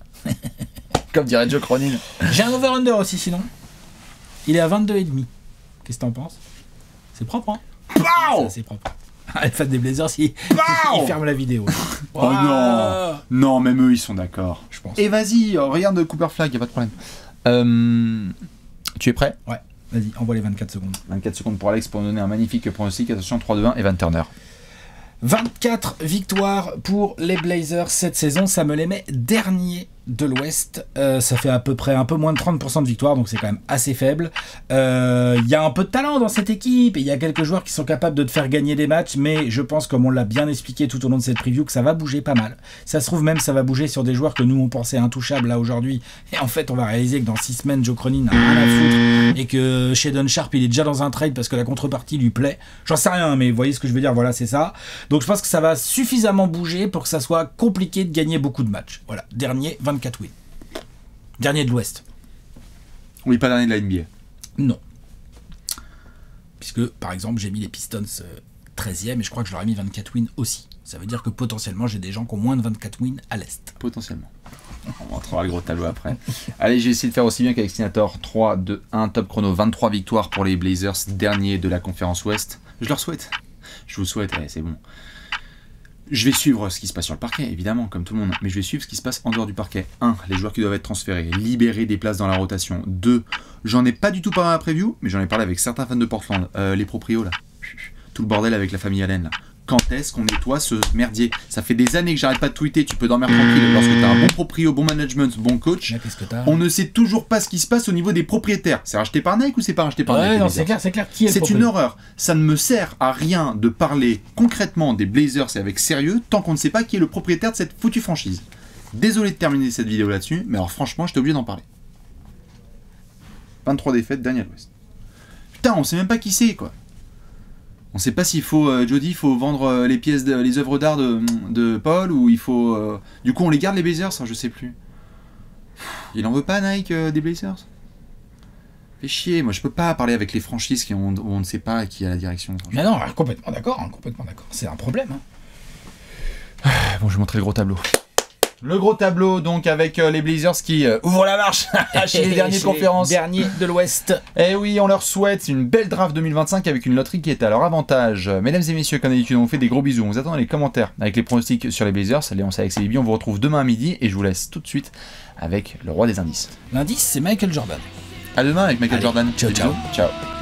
Comme dirait Joe Cronin. J'ai un over-under aussi, sinon. Il est à 22,5. Qu'est-ce que t'en penses? C'est propre, hein? Ça, c'est propre. Les fans des Blazers, ils ferment la vidéo. Oh non. Non, même eux, ils sont d'accord. Je pense. Et vas-y, regarde Cooper Flag, y a pas de problème. Tu es prêt? Ouais, vas-y, envoie les 24 secondes. 24 secondes pour Alex pour donner un magnifique pronostic. Attention, 3-2-1, Evan Turner. 24 victoires pour les Blazers cette saison, ça me les met derniers de l'Ouest. Ça fait à peu près un peu moins de 30% de victoires, donc c'est quand même assez faible. Il y a un peu de talent dans cette équipe, et il y a quelques joueurs qui sont capables de te faire gagner des matchs, mais je pense, comme on l'a bien expliqué tout au long de cette preview, que ça va bouger pas mal. Ça se trouve même, ça va bouger sur des joueurs que nous on pensait intouchables là aujourd'hui, et en fait on va réaliser que dans 6 semaines, Joe Cronin n'a rien à foutre, et que Shaedon Sharpe il est déjà dans un trade parce que la contrepartie lui plaît. J'en sais rien, mais vous voyez ce que je veux dire, voilà, c'est ça. Donc je pense que ça va suffisamment bouger pour que ça soit compliqué de gagner beaucoup de matchs. Voilà, dernier 24 wins. Dernier de l'Ouest. Oui, pas dernier de la NBA. Non. Puisque, par exemple, j'ai mis les Pistons 13e et je crois que je leur ai mis 24 wins aussi. Ça veut dire que potentiellement, j'ai des gens qui ont moins de 24 wins à l'Est. Potentiellement. On montrera le gros tableau après. Allez, j'ai essayé de faire aussi bien qu'avec Stinator. 3, 2, 1, top chrono. 23 victoires pour les Blazers, dernier de la conférence Ouest. Je leur souhaite. Je vous souhaite, c'est bon. Je vais suivre ce qui se passe sur le parquet, évidemment, comme tout le monde, mais je vais suivre ce qui se passe en dehors du parquet. 1. Les joueurs qui doivent être transférés, libérer des places dans la rotation. 2. J'en ai pas du tout parlé à la preview, mais j'en ai parlé avec certains fans de Portland. Les proprios, là. Tout le bordel avec la famille Allen, là. Quand est-ce qu'on nettoie ce merdier? Ça fait des années que j'arrête pas de tweeter, tu peux dormir tranquille. Lorsque t'as un bon proprio, bon management, bon coach, Là, qu'est-ce que t'as? on ne sait toujours pas ce qui se passe au niveau des propriétaires. C'est racheté par Nike ou c'est pas racheté par Nike? Ouais, non, les c'est Blazers clair, qui est le C'est une propriétaire? horreur. Ça ne me sert à rien de parler concrètement des Blazers et avec sérieux tant qu'on ne sait pas qui est le propriétaire de cette foutue franchise. Désolé de terminer cette vidéo là-dessus, mais alors franchement, j'étais obligé d'en parler. 23 défaites, Daniel West. Putain, on sait même pas qui c'est, quoi. On sait pas s'il faut, Jody, il faut vendre les pièces, les œuvres d'art de Paul, ou il faut... Du coup, on les garde les Blazers, ça, je sais plus. Il en veut pas, Nike, des Blazers? Fait chier, moi je peux pas parler avec les franchises où on ne sait pas qui a la direction. Mais non, complètement d'accord, c'est un problème. Hein. Bon, je vais montrer le gros tableau. Le gros tableau, donc, avec les Blazers qui ouvrent la marche chez les derniers de conférence. Dernier de l'Ouest. Et oui, on leur souhaite une belle draft 2025 avec une loterie qui est à leur avantage. Mesdames et messieurs, comme d'habitude, on vous fait des gros bisous. On vous attend dans les commentaires avec les pronostics sur les Blazers. Allez, on sait avec CBB, on vous retrouve demain à midi et je vous laisse tout de suite avec le roi des indices. L'indice, c'est Michael Jordan. À demain avec Michael Allez, Jordan. ciao, Des ciao. bisous. Ciao.